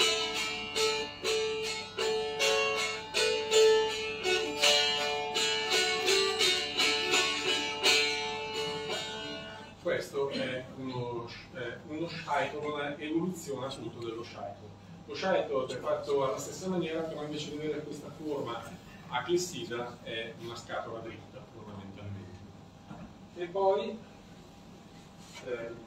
questo è uno, eh, uno shaito, una evoluzione appunto dello shaito. Lo shaito è fatto alla stessa maniera, però invece di avere questa forma a clessidra è una scatola dritta fondamentalmente. E poi eh,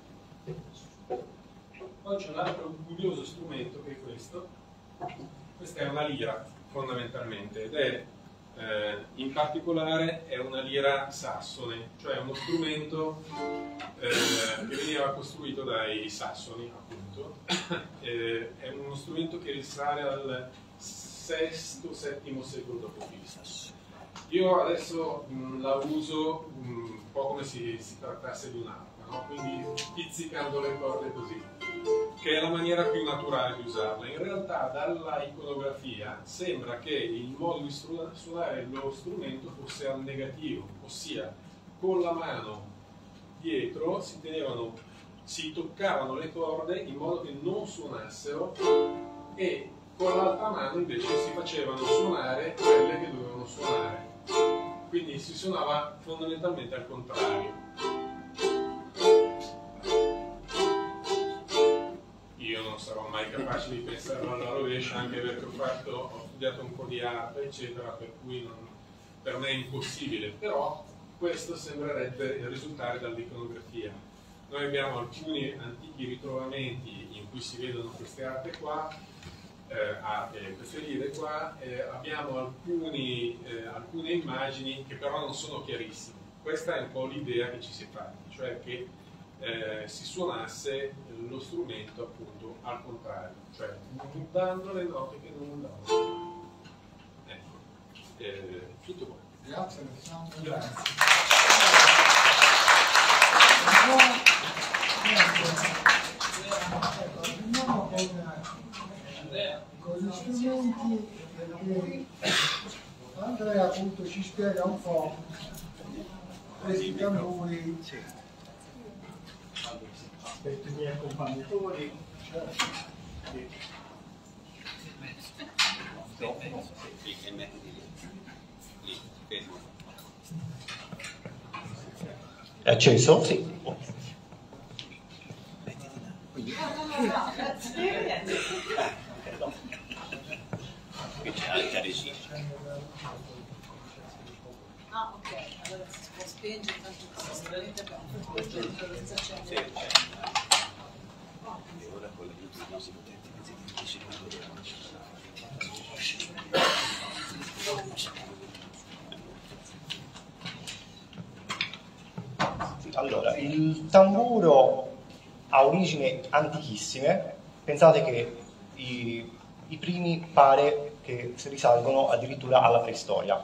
Poi c'è un altro curioso strumento che è questo. Questa è una lira fondamentalmente, ed è eh, in particolare è una lira sassone, cioè uno strumento eh, che veniva costruito dai sassoni appunto. eh, è uno strumento che risale al sesto settimo secolo dopo Cristo. Io adesso mh, la uso mh, un po' come se si, si trattasse di un'arpa, no? Quindi pizzicando le corde così, che è la maniera più naturale di usarla. In realtà dalla iconografia sembra che il modo di suonare lo strumento fosse al negativo, ossia con la mano dietro si tenevano, si toccavano le corde in modo che non suonassero, e con l'altra mano invece si facevano suonare quelle che dovevano suonare. Quindi si suonava fondamentalmente al contrario. Io non sarò mai capace di pensarlo alla rovescia, anche perché ho, fatto, ho studiato un po' di arte, eccetera, per cui non, per me è impossibile, però questo sembrerebbe risultare dall'iconografia. Noi abbiamo alcuni antichi ritrovamenti in cui si vedono queste arte qua, eh, arte, queste lire qua, eh, abbiamo alcuni, eh, alcune immagini che però non sono chiarissime. Questa è un po' l'idea che ci si fa, cioè che Eh, si suonasse lo strumento appunto al contrario, cioè mutando le note che non andavano. Ecco, eh, tutto buono. Grazie Alessandro. Grazie. Continuiamo con, con gli strumenti, perché Andrea appunto ci spiega un po' questi tamburi. Aspetto i miei accompagnatori. È acceso? Sì. alta resina. Ah, ok, allora si può spengere, tanto sicuramente abbiamo fatto senza accendere. E ora con l'aiuto dei nostri potenti mezzi di Allora, il tamburo ha origini antichissime. Pensate che i, i primi pare che si risalgono addirittura alla preistoria.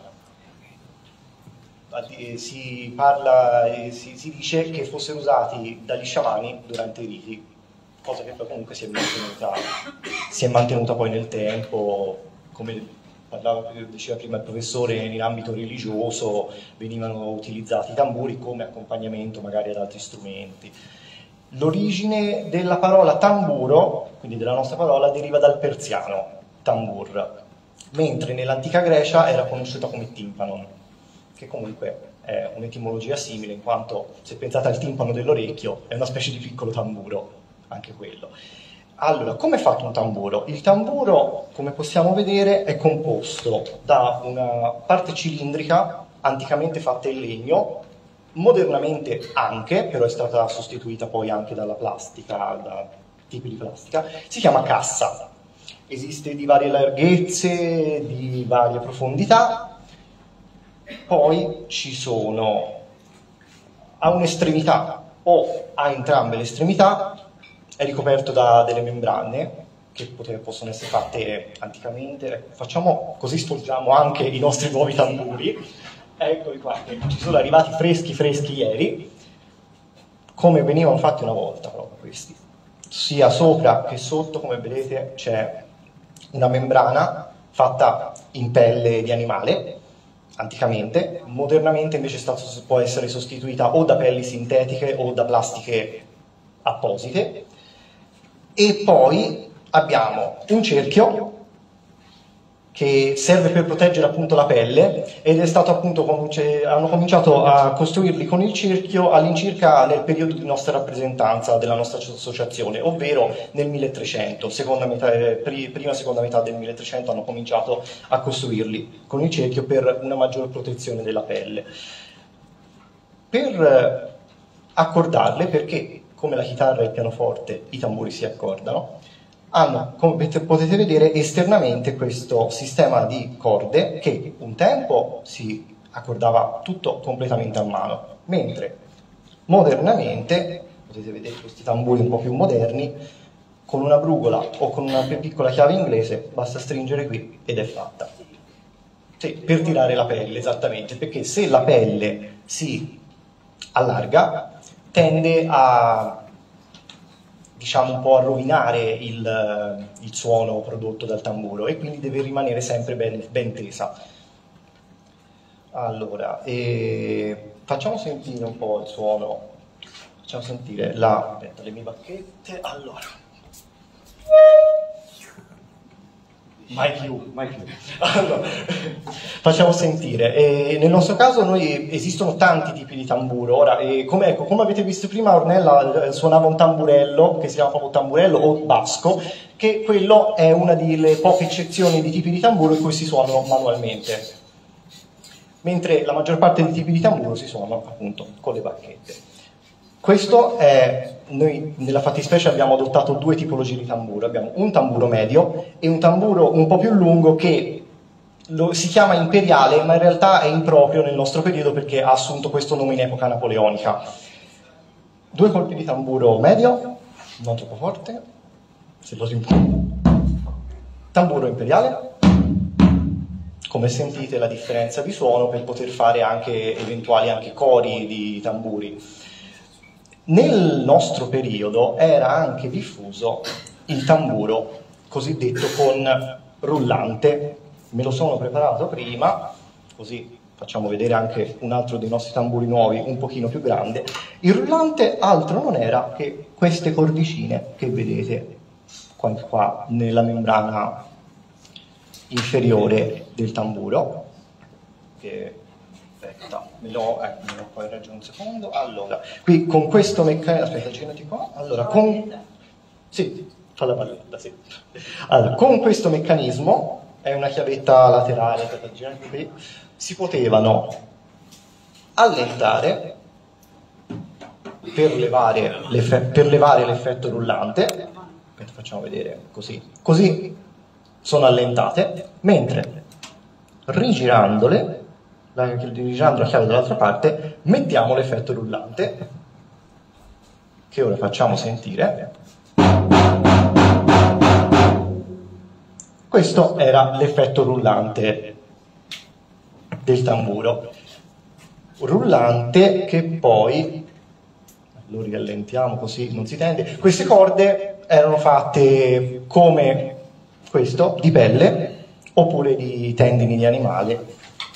Si parla, si, si dice che fossero usati dagli sciamani durante i riti, cosa che poi comunque si è mantenuta, si è mantenuta poi nel tempo, come parlava, diceva prima il professore, in ambito religioso venivano utilizzati i tamburi come accompagnamento magari ad altri strumenti. L'origine della parola tamburo, quindi della nostra parola, deriva dal persiano, tambur, mentre nell'antica Grecia era conosciuta come timpanon, che comunque è un'etimologia simile, in quanto, se pensate al timpano dell'orecchio, è una specie di piccolo tamburo, anche quello. Allora, come è fatto un tamburo? Il tamburo, come possiamo vedere, è composto da una parte cilindrica, anticamente fatta in legno, modernamente anche, però è stata sostituita poi anche dalla plastica, da tipi di plastica, si chiama cassa. Esiste di varie larghezze, di varie profondità, poi ci sono a un'estremità o a entrambe le estremità, è ricoperto da delle membrane che possono essere fatte anticamente. Facciamo così, sfoggiamo anche i nostri nuovi tamburi. Eccoli qua, che ci sono arrivati freschi freschi ieri, come venivano fatti una volta proprio questi. Sia sopra che sotto, come vedete, c'è una membrana fatta in pelle di animale, anticamente. Modernamente invece sta, può essere sostituita o da pelli sintetiche o da plastiche apposite. E poi abbiamo un cerchio che serve per proteggere appunto la pelle, ed è stato appunto, hanno cominciato a costruirli con il cerchio all'incirca nel periodo di nostra rappresentanza della nostra associazione, ovvero nel milletrecento, seconda metà, prima seconda metà del milletrecento hanno cominciato a costruirli con il cerchio per una maggiore protezione della pelle. Per accordarle, perché come la chitarra e il pianoforte i tamburi si accordano, hanno, come potete vedere, esternamente questo sistema di corde che un tempo si accordava tutto completamente a mano, mentre modernamente, potete vedere questi tamburi un po' più moderni, con una brugola o con una piccola chiave inglese basta stringere qui ed è fatta. Sì, per tirare la pelle, esattamente, perché se la pelle si allarga tende a, diciamo, un po' a rovinare il, il suono prodotto dal tamburo, e quindi deve rimanere sempre ben, ben tesa. Allora, e facciamo sentire un po' il suono, facciamo sentire la, aspetta, le mie bacchette. Allora, mai più, mai più. Allora, facciamo sentire. E nel nostro caso noi esistono tanti tipi di tamburo. Ora, e come, ecco, come avete visto prima, Ornella suonava un tamburello che si chiama proprio tamburello o basco, che quello è una delle poche eccezioni di tipi di tamburo in cui si suonano manualmente, mentre la maggior parte dei tipi di tamburo si suonano appunto con le bacchette. Questo è, noi nella fattispecie abbiamo adottato due tipologie di tamburo, abbiamo un tamburo medio e un tamburo un po' più lungo che lo, si chiama imperiale, ma in realtà è improprio nel nostro periodo perché ha assunto questo nome in epoca napoleonica. Due colpi di tamburo medio, non troppo forte, se lo tamburo imperiale. Come sentite la differenza di suono per poter fare anche eventuali anche cori di tamburi. Nel nostro periodo era anche diffuso il tamburo cosiddetto con rullante. Me lo sono preparato prima, così facciamo vedere anche un altro dei nostri tamburi nuovi un pochino più grande. Il rullante altro non era che queste cordicine che vedete qua, qua nella membrana inferiore del tamburo, che aspetta, me lo, ecco, me lo poi raggiungo un secondo. Allora, qui con questo meccanismo, aspetta, girati qua. Allora, con sì, fa la palletta, sì. Allora, con questo meccanismo è una chiavetta laterale, qui, si potevano allentare per levare, per levare l'effetto rullante. Facciamo vedere così. Così sono allentate, mentre rigirandole, rigirando la chiave dall'altra parte, mettiamo l'effetto rullante, che ora facciamo sentire. Questo era l'effetto rullante del tamburo. Rullante che poi, lo riallentiamo così non si tende, queste corde erano fatte come questo, di pelle, oppure di tendini di animale.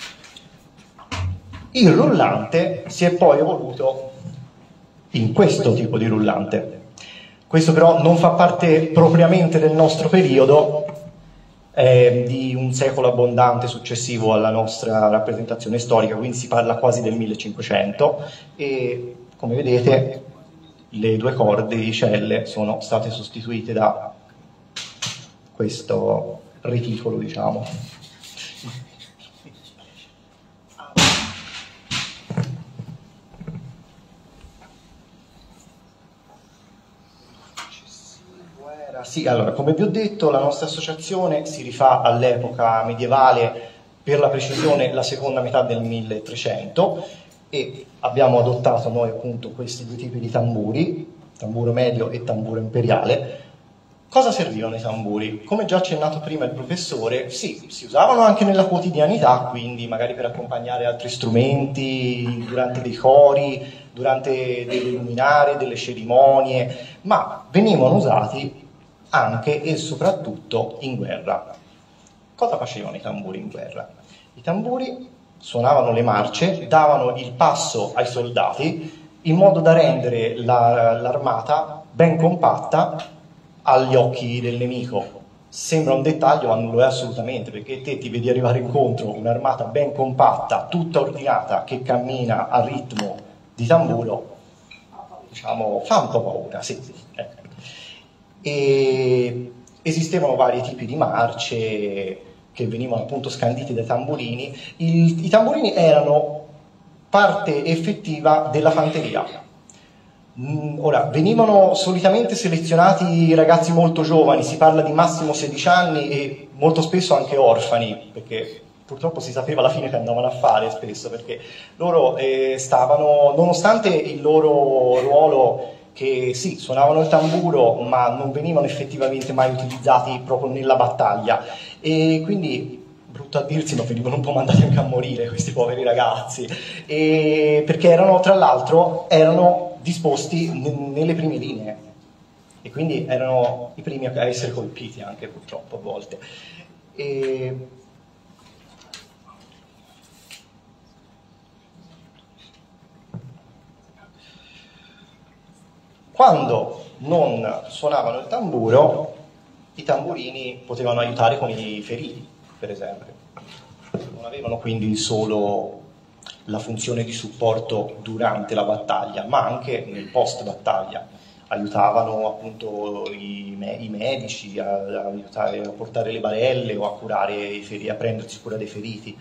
Il rullante si è poi evoluto in questo tipo di rullante. Questo però non fa parte propriamente del nostro periodo, è di un secolo abbondante successivo alla nostra rappresentazione storica, quindi si parla quasi del millecinquecento e, come vedete, le due corde di celle sono state sostituite da questo reticolo, diciamo. Sì, allora, come vi ho detto, la nostra associazione si rifà all'epoca medievale, per la precisione la seconda metà del milletrecento, e abbiamo adottato noi appunto questi due tipi di tamburi, tamburo medio e tamburo imperiale. Cosa servivano i tamburi? Come già accennato prima il professore, sì, si usavano anche nella quotidianità, quindi magari per accompagnare altri strumenti, durante dei cori, durante delle luminarie, delle cerimonie, ma venivano usati anche e soprattutto in guerra. Cosa facevano i tamburi in guerra? I tamburi suonavano le marce, davano il passo ai soldati in modo da rendere la, l'armata ben compatta agli occhi del nemico. Sembra un dettaglio, ma non lo è assolutamente, perché te ti vedi arrivare incontro un'armata ben compatta, tutta ordinata, che cammina a ritmo di tamburo, diciamo, fa un po' paura, sì. Eh. E esistevano vari tipi di marce che venivano appunto scanditi dai tamburini. Il, I tamburini erano parte effettiva della fanteria. Ora, venivano solitamente selezionati ragazzi molto giovani, si parla di massimo sedici anni e molto spesso anche orfani, perché purtroppo si sapeva alla fine che andavano a fare spesso, perché loro eh, stavano, nonostante il loro ruolo, che sì, suonavano il tamburo, ma non venivano effettivamente mai utilizzati proprio nella battaglia, e quindi, brutto a dirsi, ma venivano un po' mandati anche a morire questi poveri ragazzi, e perché erano, tra l'altro, erano disposti n- nelle prime linee, e quindi erano i primi a essere colpiti anche, purtroppo, a volte. E... quando non suonavano il tamburo, i tamburini potevano aiutare con i feriti, per esempio. Non avevano quindi solo la funzione di supporto durante la battaglia, ma anche nel post battaglia. Aiutavano appunto i, me- i medici a, a, aiutare, a portare le barelle o a curare i feriti, a prendersi cura dei feriti.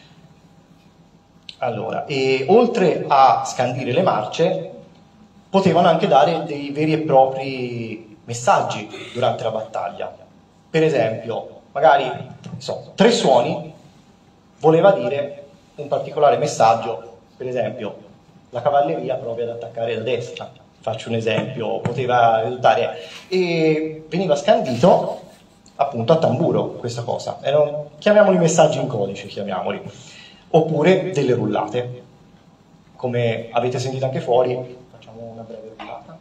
Allora, e oltre a scandire le marce, potevano anche dare dei veri e propri messaggi durante la battaglia. Per esempio, magari, so, tre suoni voleva dire un particolare messaggio, per esempio, la cavalleria provi ad attaccare da destra, faccio un esempio, poteva aiutare, e veniva scandito appunto a tamburo questa cosa. Erano, chiamiamoli messaggi in codice, chiamiamoli, oppure delle rullate, come avete sentito anche fuori. Facciamo una breve rullata.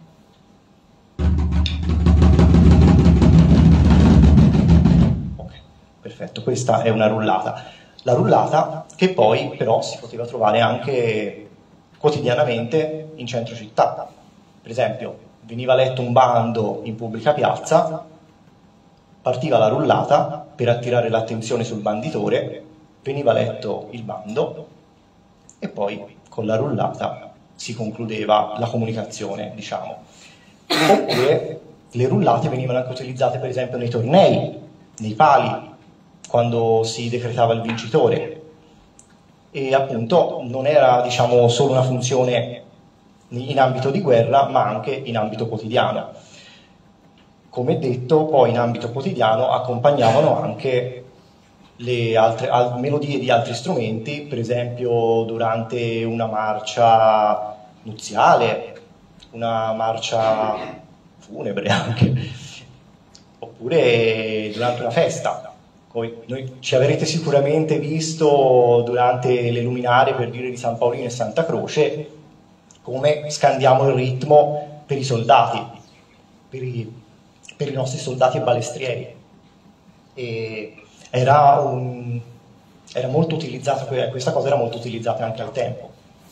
Ok, perfetto, questa è una rullata. La rullata che poi però si poteva trovare anche quotidianamente in centro città. Per esempio, veniva letto un bando in pubblica piazza, partiva la rullata per attirare l'attenzione sul banditore, veniva letto il bando e poi con la rullata si concludeva la comunicazione, diciamo. Oppure le rullate venivano anche utilizzate per esempio nei tornei, nei pali, quando si decretava il vincitore. E appunto non era, diciamo, solo una funzione in ambito di guerra, ma anche in ambito quotidiano. Come detto, poi in ambito quotidiano accompagnavano anche le altre al, melodie di altri strumenti, per esempio durante una marcia nuziale, una marcia funebre anche, oppure durante una festa. Poi, noi ci avrete sicuramente visto durante le luminarie, per dire, di San Paolino e Santa Croce, come scandiamo il ritmo per i soldati, per i, per i nostri soldati e balestrieri. E era, un, era molto utilizzata, questa cosa era molto utilizzata anche al tempo.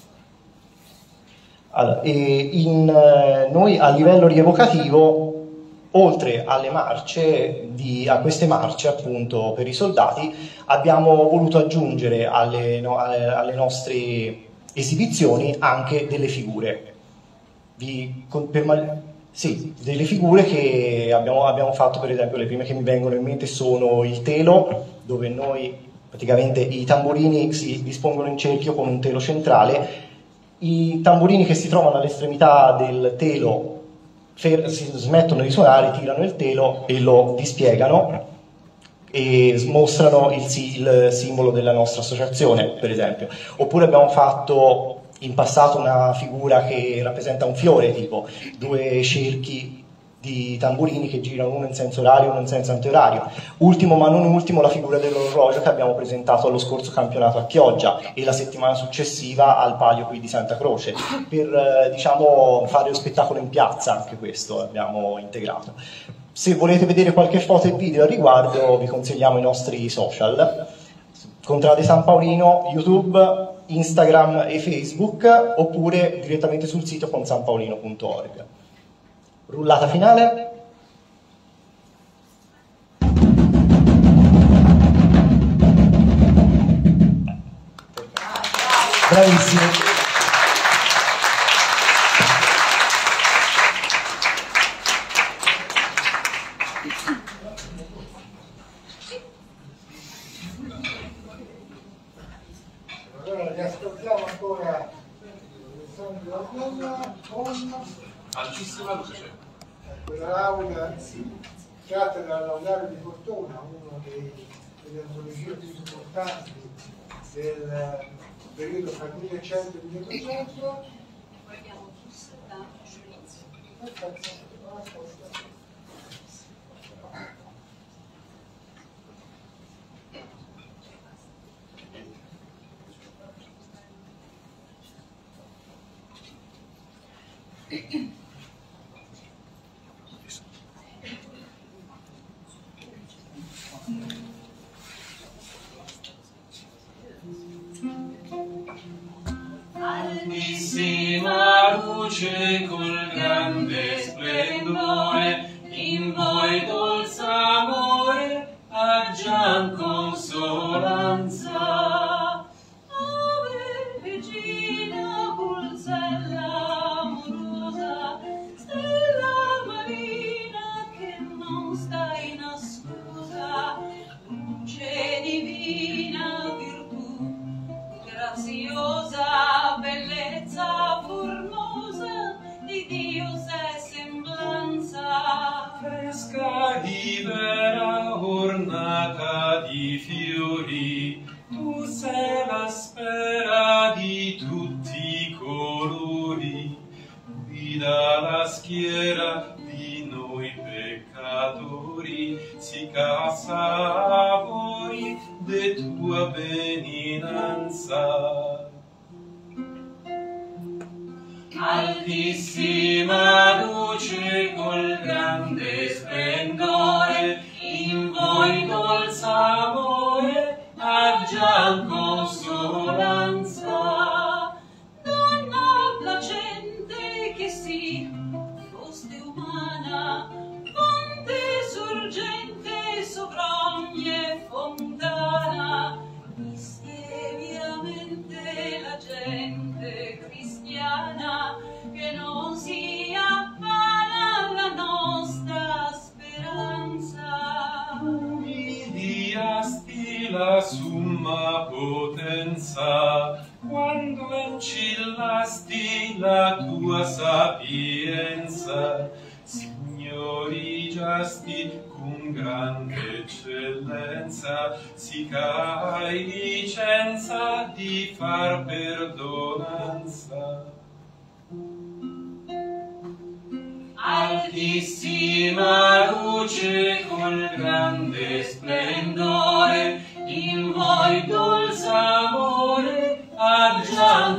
Allora, e in, eh, noi a livello rievocativo, oltre alle marce, di, a queste marce appunto per i soldati, abbiamo voluto aggiungere alle, no, alle, alle nostre esibizioni anche delle figure. Vi, con, per, sì, delle figure che abbiamo, abbiamo fatto, per esempio le prime che mi vengono in mente sono il telo, dove noi praticamente i tamburini si dispongono in cerchio con un telo centrale. I tamburini che si trovano all'estremità del telo fer- si smettono di suonare, tirano il telo e lo dispiegano e mostrano il, il simbolo della nostra associazione, per esempio. Oppure abbiamo fatto in passato una figura che rappresenta un fiore, tipo due cerchi di tamburini che girano uno in senso orario e uno in senso antiorario. Ultimo ma non ultimo, la figura dell'orologio che abbiamo presentato allo scorso campionato a Chioggia e la settimana successiva al Palio qui di Santa Croce, per eh, diciamo fare lo spettacolo in piazza. Anche questo abbiamo integrato. Se volete vedere qualche foto e video al riguardo, vi consigliamo i nostri social: Contrade San Paolino, YouTube, Instagram e Facebook, oppure direttamente sul sito consanpaolino punto org. Rullata finale. Bravissimi. Allora riascoltiamo ancora il suono della donna con Altissima luce. quell'aula tratta dal Laudare di Fortuna, uno dei, delle antologie più importanti del periodo fra il millecento e il milleduecento. Guardiamo Fuss da giudizio. Altissima luce col grande splendore, in voi dolce amore, aggian consolanza. Ave Regina, pulsella amorosa, stella marina che non stai nascosa, luce divina, virtù graziosa, bellezza formosa, di Dio sei semblanza. Fresca, libera, ornata di fiori, tu sei la spera di tutti i colori, guida la schiera di noi peccatori, si cassa a voi de tua benignanza. Altissima luce col grande splendore, in voi dolce amore, aggian consolanza. Donna placente che sì, foste umana, fonte sorgente sopra ogni fontana, misteriamente la gente cristiana che non si affana la nostra speranza. summa potenza, quando encillasti la tua sapienza, signorigiasti con grande eccellenza, si hai licenza di far perdonanza. Altissima luce col grande splendore, in voi dolce amore aggian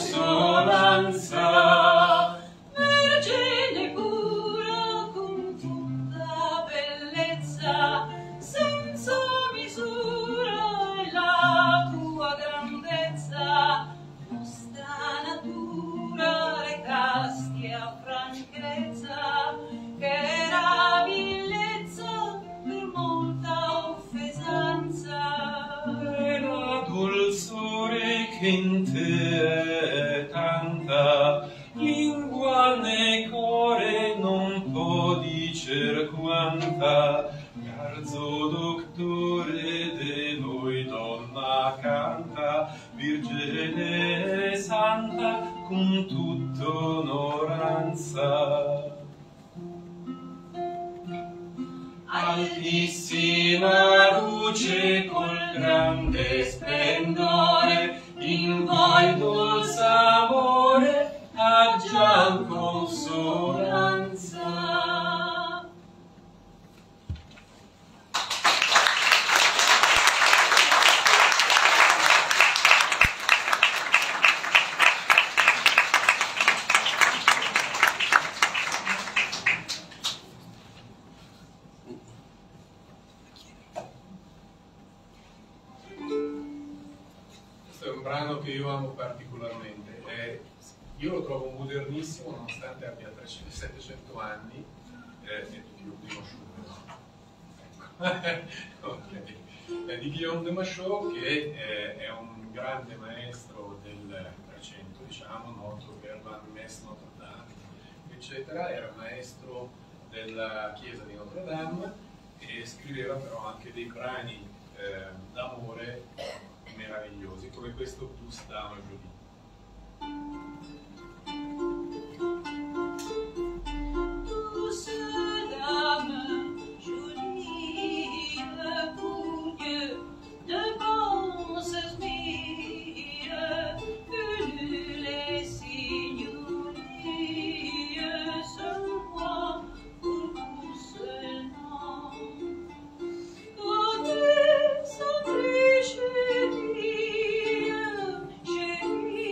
consolanza. Vergine pura con tutta bellezza, senza misura è la tua grandezza, nostra natura recasti a franchezza, che era villezza per molta offesanza. E la dolzore che in te è tanta, lingua né core non può dicer quanta, garzo doctore de voi donna canta, Virgine santa con tutta onoranza. Altissima luce col grande splendore, in voi dolce amore aggian consolanza. Questo è un brano che io amo particolarmente. È, io lo trovo modernissimo nonostante abbia trecento settecento anni, eh, è di Guillaume de Machaut. Okay. È di Guillaume de Machaut, che eh, è un grande maestro del Trecento, diciamo, noto per la Messe Notre Dame, eccetera. Era maestro della chiesa di Notre Dame e scriveva però anche dei brani eh, d'amore meravigliosi, come questo Douce Dame Jolie. Douce dame jolie, pour Dieu, de penses mille, que les signories se voient pour vous seulement. Quand ils sont très chéris, chéris,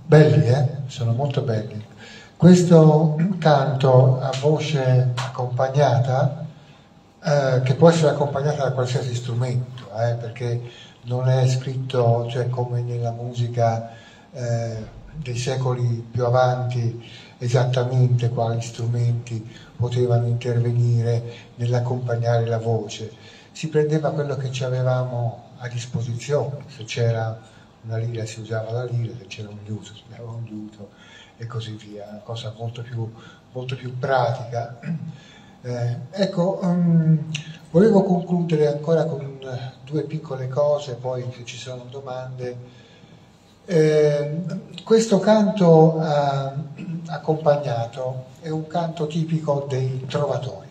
belli, eh? Sono molto belli. Questo canto a voce accompagnata, eh, che può essere accompagnata da qualsiasi strumento, eh, perché non è scritto, cioè, come nella musica eh, dei secoli più avanti, esattamente quali strumenti potevano intervenire nell'accompagnare la voce. Si prendeva quello che ci avevamo a disposizione, se c'era una lira si usava la lira, se c'era un liuto si usava un liuto e così via, una cosa molto più, molto più pratica. Eh, ecco, um, volevo concludere ancora con due piccole cose, poi se ci sono domande. Eh, questo canto eh, accompagnato è un canto tipico dei trovatori.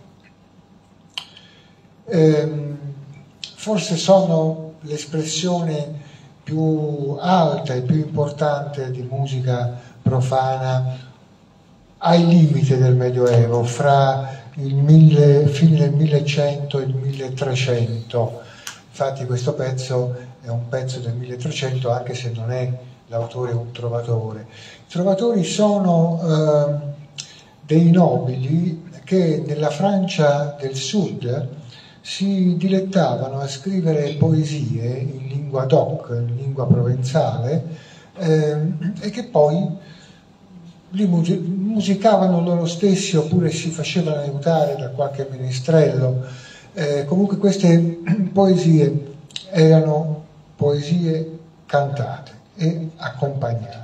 Eh, forse sono l'espressione più alta e più importante di musica profana ai limiti del Medioevo, fra il mille, fine del millecento e il milletrecento. Infatti questo pezzo è un pezzo del milletrecento, anche se non è l'autore un trovatore. I trovatori sono eh, dei nobili che nella Francia del Sud si dilettavano a scrivere poesie in lingua doc, in lingua provenzale, eh, e che poi li musicavano loro stessi oppure si facevano aiutare da qualche menestrello. Eh, comunque queste poesie erano poesie cantate e accompagnate.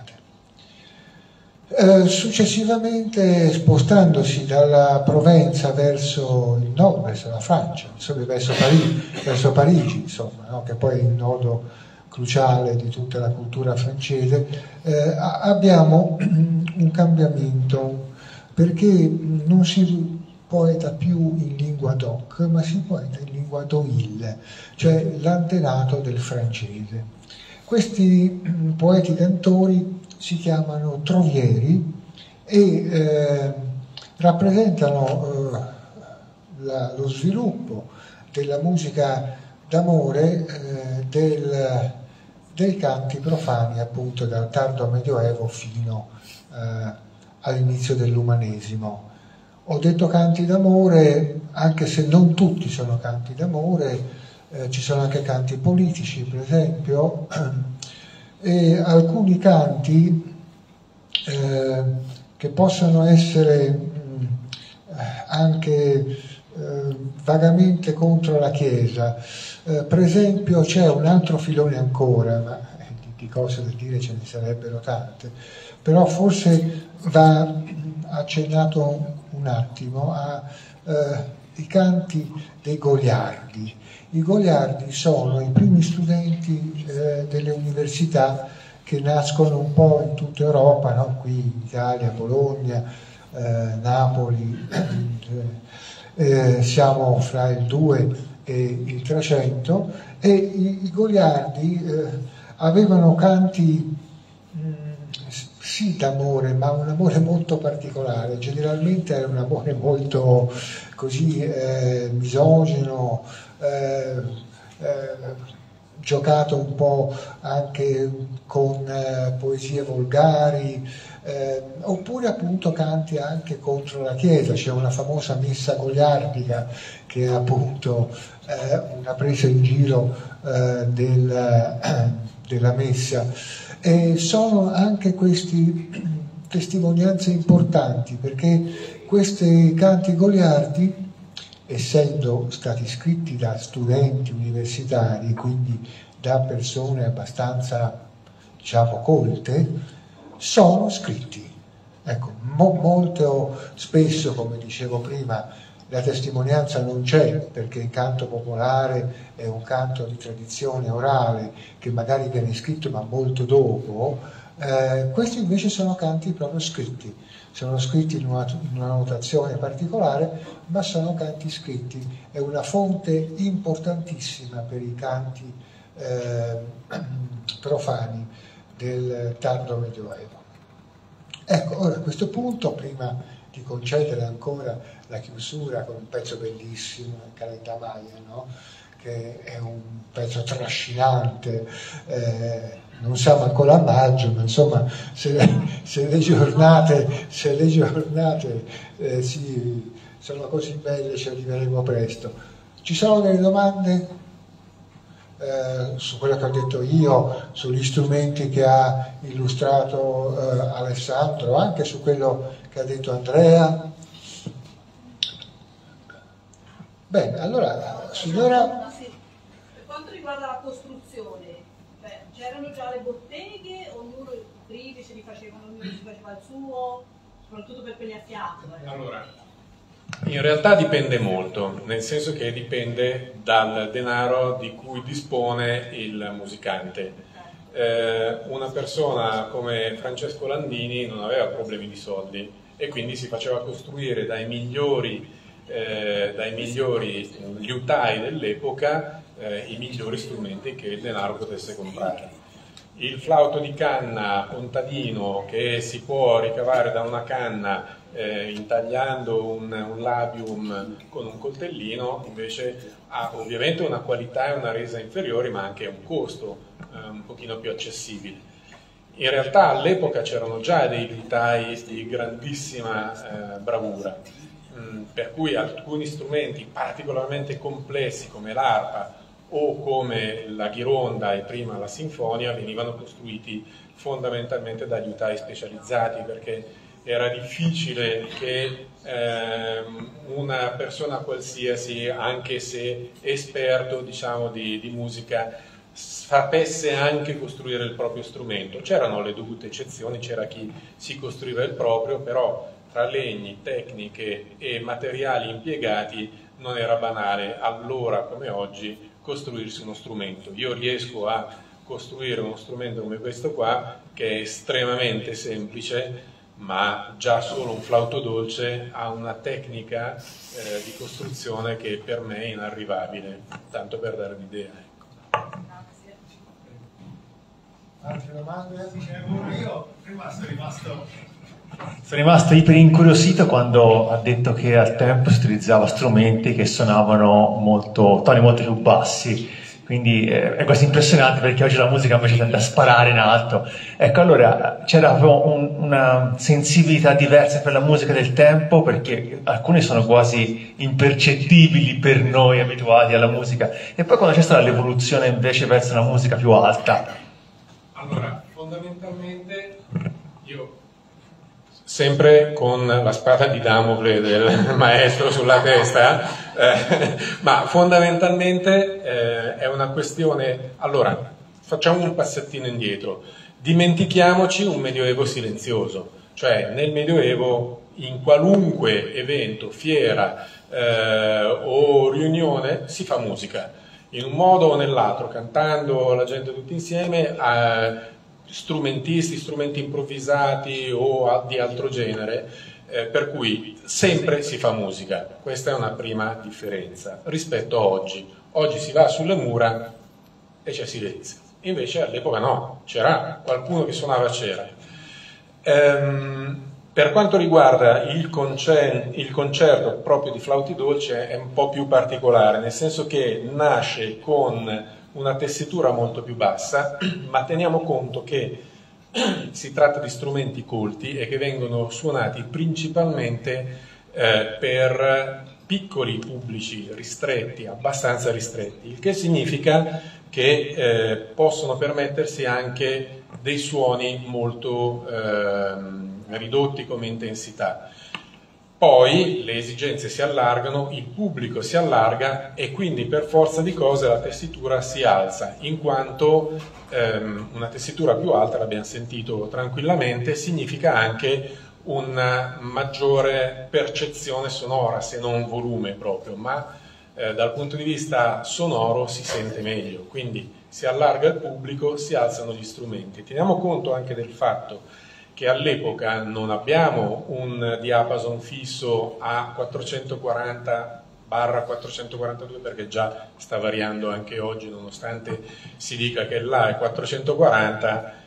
Eh, successivamente, spostandosi dalla Provenza verso il nord, verso la Francia, insomma, verso Parigi, verso Parigi insomma, no? Che poi è il nodo cruciale di tutta la cultura francese, eh, abbiamo un cambiamento, perché non si poeta più in lingua doc, ma si poeta in lingua d'oïl, cioè l'antenato del francese. Questi poeti cantori si chiamano trovieri e eh, rappresentano eh, la, lo sviluppo della musica d'amore, eh, del, dei canti profani, appunto dal tardo Medioevo fino eh, all'inizio dell'umanesimo. Ho detto canti d'amore, anche se non tutti sono canti d'amore, eh, ci sono anche canti politici, per esempio, e alcuni canti eh, che possono essere mh, anche eh, vagamente contro la Chiesa. Eh, per esempio c'è un altro filone ancora, ma di, di cose da dire ce ne sarebbero tante, però forse va accennato un attimo ai eh, canti dei goliardi. I goliardi sono i primi studenti eh, delle università che nascono un po' in tutta Europa, no? Qui in Italia, Bologna, eh, Napoli, eh, siamo fra il due e il trecento, e i, i goliardi eh, avevano canti sì d'amore, ma un amore molto particolare, generalmente era un amore molto così eh, misogino, eh, eh, giocato un po' anche con eh, poesie volgari, eh, oppure appunto canti anche contro la Chiesa. C'è una famosa messa goliardica che è appunto eh, una presa in giro eh, del, eh, della messa. E sono anche queste testimonianze importanti, perché questi canti goliardi, essendo stati scritti da studenti universitari, quindi da persone abbastanza, diciamo, colte, sono scritti. Ecco, mo molto spesso, come dicevo prima, la testimonianza non c'è, perché il canto popolare è un canto di tradizione orale che magari viene scritto ma molto dopo. Eh, questi invece sono canti proprio scritti, sono scritti in una, in una notazione particolare, ma sono canti scritti. È una fonte importantissima per i canti eh, profani del tardo Medioevo. Ecco, ora a questo punto, prima di concedere ancora la chiusura con un pezzo bellissimo, Calenda Maya, no? che è un pezzo trascinante, eh, non siamo ancora a maggio, ma insomma se le, se le giornate, se le giornate eh, si, sono così belle ci arriveremo presto. Ci sono delle domande eh, su quello che ho detto io, sugli strumenti che ha illustrato eh, Alessandro, anche su quello che ha detto Andrea? Bene, allora, signora... Sì. Per quanto riguarda la costruzione, beh, c'erano già le botteghe, ognuno i primi se li facevano, ognuno si faceva il suo, soprattutto per quelli a fiato. Eh. Allora, in realtà dipende molto, nel senso che dipende dal denaro di cui dispone il musicante. Eh, una persona come Francesco Landini non aveva problemi di soldi e quindi si faceva costruire dai migliori Eh, dai migliori liutai dell'epoca eh, i migliori strumenti che il denaro potesse comprare. Il flauto di canna contadino che si può ricavare da una canna eh, intagliando un, un labium con un coltellino invece ha ovviamente una qualità e una resa inferiori, ma anche un costo eh, un pochino più accessibile. In realtà all'epoca c'erano già dei liutai di grandissima eh, bravura, per cui alcuni strumenti particolarmente complessi come l'arpa o come la ghironda e prima la sinfonia venivano costruiti fondamentalmente da liutai specializzati, perché era difficile che ehm, una persona qualsiasi, anche se esperto diciamo di, di musica, sapesse anche costruire il proprio strumento. C'erano le dovute eccezioni, c'era chi si costruiva il proprio, però tra legni, tecniche e materiali impiegati non era banale allora come oggi costruirsi uno strumento. Io riesco a costruire uno strumento come questo qua che è estremamente semplice, ma già solo un flauto dolce ha una tecnica eh, di costruzione che per me è inarrivabile, tanto per dare un'idea. Ecco. Altre domande? Io prima sono rimasto Sono rimasto iper incuriosito quando ha detto che al tempo si utilizzava strumenti che suonavano molto, toni molto più bassi, quindi eh, è quasi impressionante perché oggi la musica invece tende a sparare in alto. Ecco, allora c'era proprio un, una sensibilità diversa per la musica del tempo, perché alcune sono quasi impercettibili per noi abituati alla musica, e poi quando c'è stata l'evoluzione invece verso una musica più alta. Allora, fondamentalmente io sempre con la spada di Damocle del maestro sulla testa, eh, ma fondamentalmente eh, è una questione. Allora, facciamo un passettino indietro, dimentichiamoci un medioevo silenzioso, cioè nel medioevo in qualunque evento, fiera eh, o riunione si fa musica, in un modo o nell'altro, cantando la gente tutti insieme, eh, strumentisti, strumenti improvvisati o di altro genere, eh, per cui sempre si fa musica. Questa è una prima differenza rispetto a oggi. Oggi si va sulle mura e c'è silenzio, invece all'epoca no, c'era qualcuno che suonava a cera. Ehm, per quanto riguarda il, concen- il concerto proprio di flauti dolci è un po' più particolare, nel senso che nasce con una tessitura molto più bassa, ma teniamo conto che si tratta di strumenti colti e che vengono suonati principalmente eh, per piccoli pubblici ristretti, abbastanza ristretti, il che significa che eh, possono permettersi anche dei suoni molto eh, ridotti come intensità. Poi le esigenze si allargano, il pubblico si allarga e quindi per forza di cose la tessitura si alza, in quanto ehm, una tessitura più alta, l'abbiamo sentito tranquillamente, significa anche una maggiore percezione sonora, se non volume proprio, ma eh, dal punto di vista sonoro si sente meglio, quindi si allarga il pubblico, si alzano gli strumenti. Teniamo conto anche del fatto che all'epoca non abbiamo un diapason fisso a quattrocentoquaranta barra quattrocentoquarantadue, perché già sta variando anche oggi, nonostante si dica che là è quattrocentoquaranta,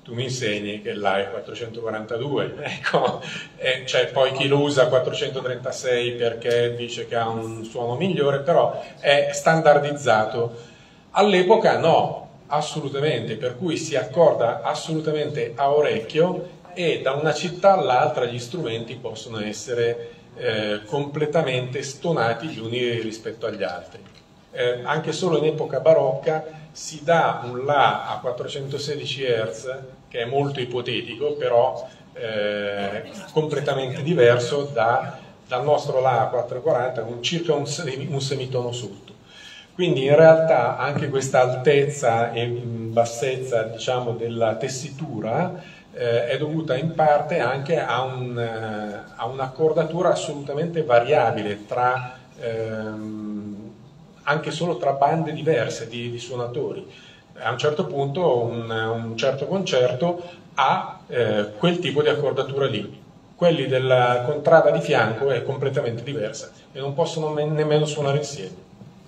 tu mi insegni che là è quattrocentoquarantadue, ecco, e c'è poi chi lo usa quattrocentotrentasei perché dice che ha un suono migliore, però è standardizzato. All'epoca no, assolutamente, per cui si accorda assolutamente a orecchio e da una città all'altra gli strumenti possono essere eh, completamente stonati gli uni rispetto agli altri. Eh, anche solo in epoca barocca si dà un La a quattrocentosedici hertz, che è molto ipotetico, però eh, completamente diverso da, dal nostro La a quattrocentoquaranta, con circa un, un semitono sotto. Quindi in realtà anche questa altezza e bassezza, diciamo, della tessitura eh, è dovuta in parte anche a, un, eh, a un'accordatura assolutamente variabile tra ehm, anche solo tra bande diverse di, di suonatori. A un certo punto un, un certo concerto ha eh, quel tipo di accordatura lì. Quelli della contrada di fianco è completamente diversa e non possono nemmeno suonare insieme.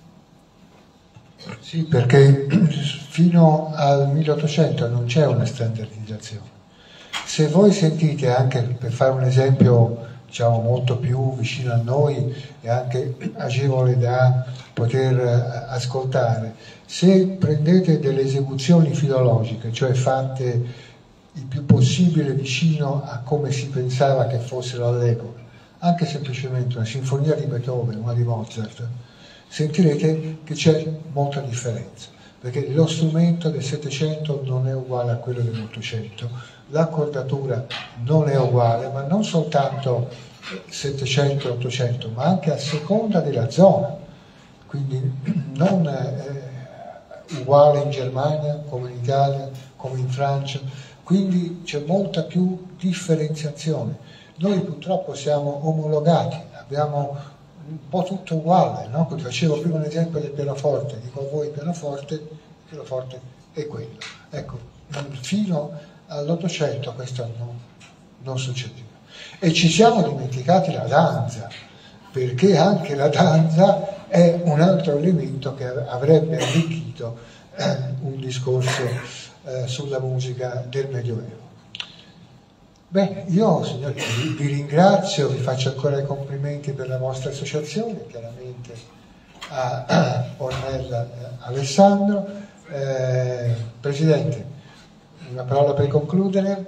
Sì, perché fino al milleottocento non c'è una standardizzazione. Se voi sentite, anche per fare un esempio diciamo molto più vicino a noi e anche agevole da poter ascoltare, se prendete delle esecuzioni filologiche, cioè fatte il più possibile vicino a come si pensava che fossero all'epoca, anche semplicemente una sinfonia di Beethoven, una di Mozart, sentirete che c'è molta differenza, perché lo strumento del Settecento non è uguale a quello dell'Ottocento, l'accordatura non è uguale, ma non soltanto Settecento e Ottocento, ma anche a seconda della zona, quindi non eh, uguale in Germania come in Italia, come in Francia, quindi c'è molta più differenziazione. Noi purtroppo siamo omologati, abbiamo un po' tutto uguale, no? Come facevo prima un esempio del pianoforte, dico a voi pianoforte, il pianoforte è quello. Ecco, fino all'Ottocento questo non, non succedeva. E ci siamo dimenticati la danza, perché anche la danza è un altro elemento che avrebbe arricchito eh, un discorso eh, sulla musica del Medioevo. Beh, io signori vi, vi ringrazio, vi faccio ancora i complimenti per la vostra associazione, chiaramente a, a Ornella e Alessandro. Eh, Presidente, una parola per concludere?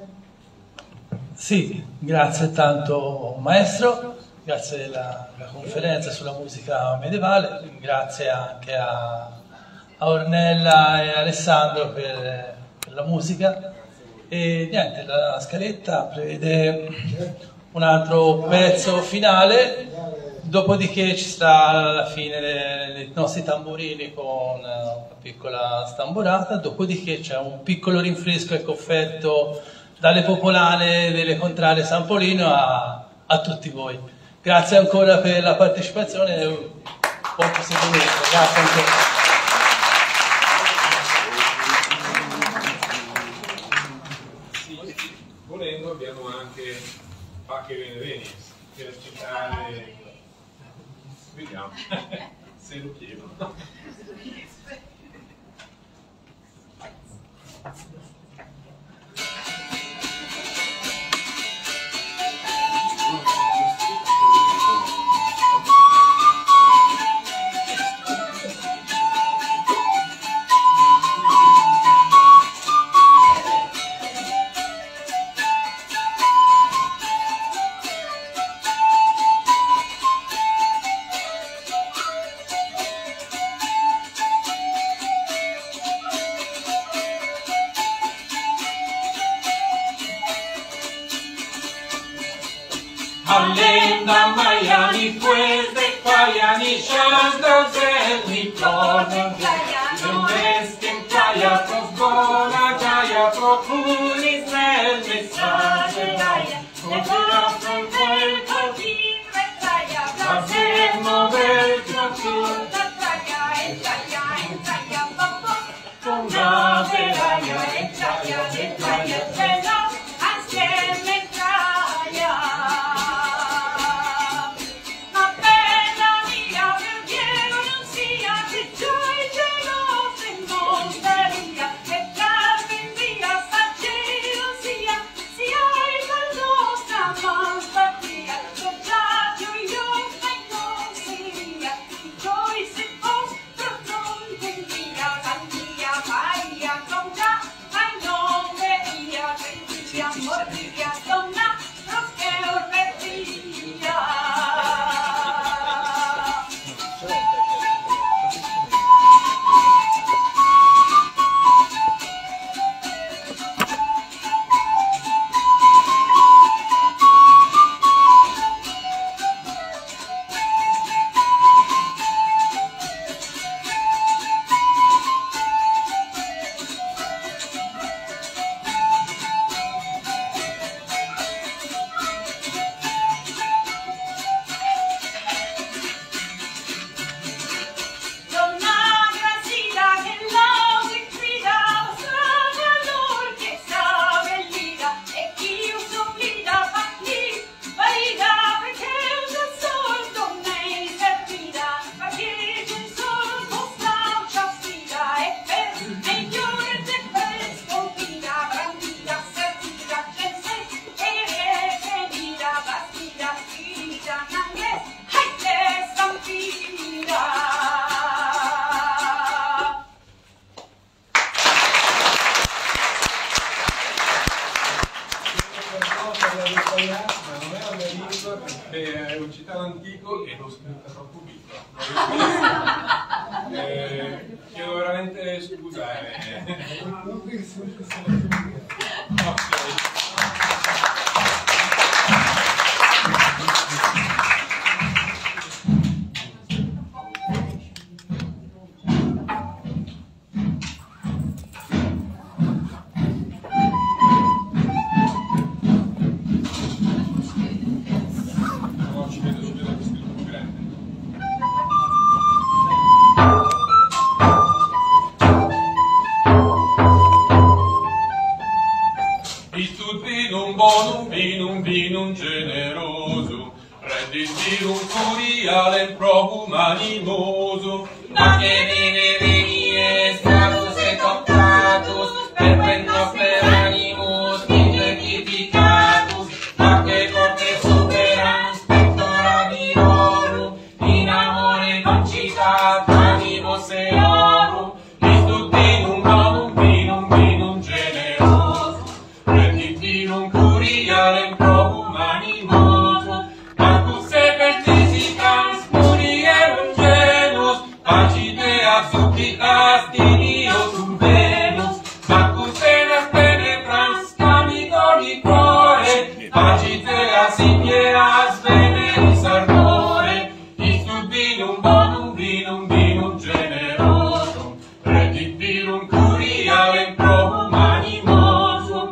Sì, grazie tanto maestro, grazie della, della conferenza sulla musica medievale, grazie anche a, a Ornella e Alessandro per, per la musica. E niente, la scaletta prevede un altro pezzo finale, dopodiché ci sarà alla fine i nostri tamburini con una piccola stamburata, dopodiché c'è un piccolo rinfresco e confetto dalle popolane delle contrade San Polino a, a tutti voi. Grazie ancora per la partecipazione e buon proseguimento. Grazie ancora. Volendo abbiamo anche Pacche Venevenis per citare, vediamo se lo chiedono. Allenda Miami pues de Miami shows those early morning the western playa prosbona jaya profunis nel messaggio le nostre quel così mezz'aia Blasemo del Giaciù mezz'aia entraia entraia papà con la velaia entraia entraia vela assieme entraia. antico e l'ho scritta troppo piccola. Eh, chiedo veramente scusa. Eh. Okay. Bonum vinum vinum generoso, rendit vinum curialem probum animoso, ma che bene venie status et optatus, per quem noster animus identificatus, ma che corte superans pectora virorum, in amore concitat animos eorum, istud vinum bonum vinum vinum generoso, rendit vinum curialem probum animoso, Marcus sepertisicans murierum genus, pacidea supplitas Divios urbenus, Marcus enas penetrans camidoni core, pacidea sipieas veneris ardore, istud vinum bonum vinum vinum generosum, rendit vinum curialem probum animoso.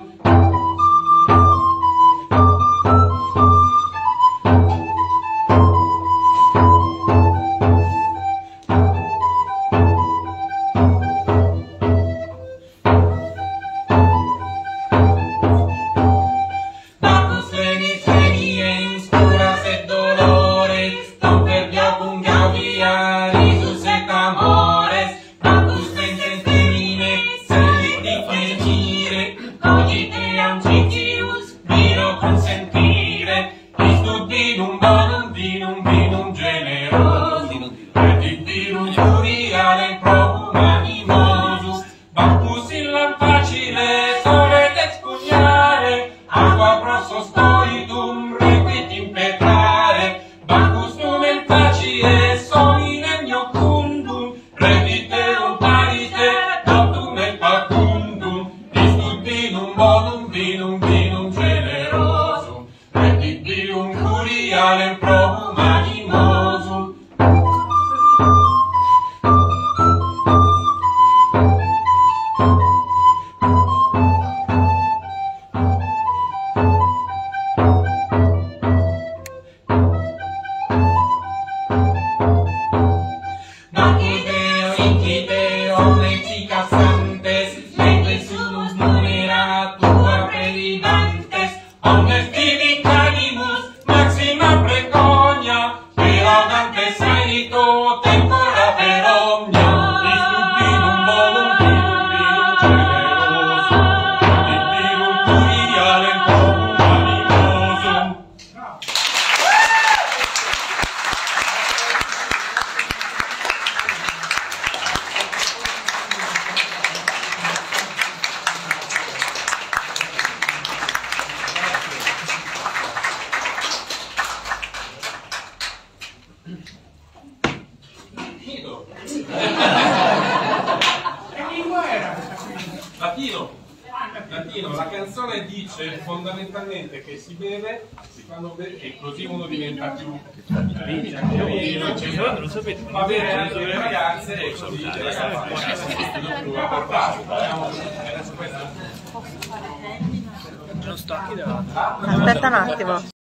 Marcus venis veniens curas et dolores, non perdiocum gaudia risus et amores, Marcus ventent termine selit venire, cogiteam citius viro consentire, istud vinum bonum vinum vinum generosum, rendit vinum curialem probum animosus, Bacchus illam facile solet expugnare, aqua prosso stoitum requit impetrare, Bacchus numen facie solinem iocundum, renditerum parite dotum et facundum, istud vinum bonum vinum vinum generosum, rendit vinum curialem probum animosum. Naciteo inciteo lexicas santes, mentre sumus numera tua peribantes, omnes vivic animus maxima preconia, per audantes aenito tempora per omnia, istud vinum bonum vinum vinum generosum, rendit vinum curialem probum animosum. Latino. Latino. Latino. La canzone dice fondamentalmente che si beve, si fanno bere e così uno diventa più eh, non lo sapete, va bene anche le ragazze e così le ragazze sono più a portare. Aspetta un attimo.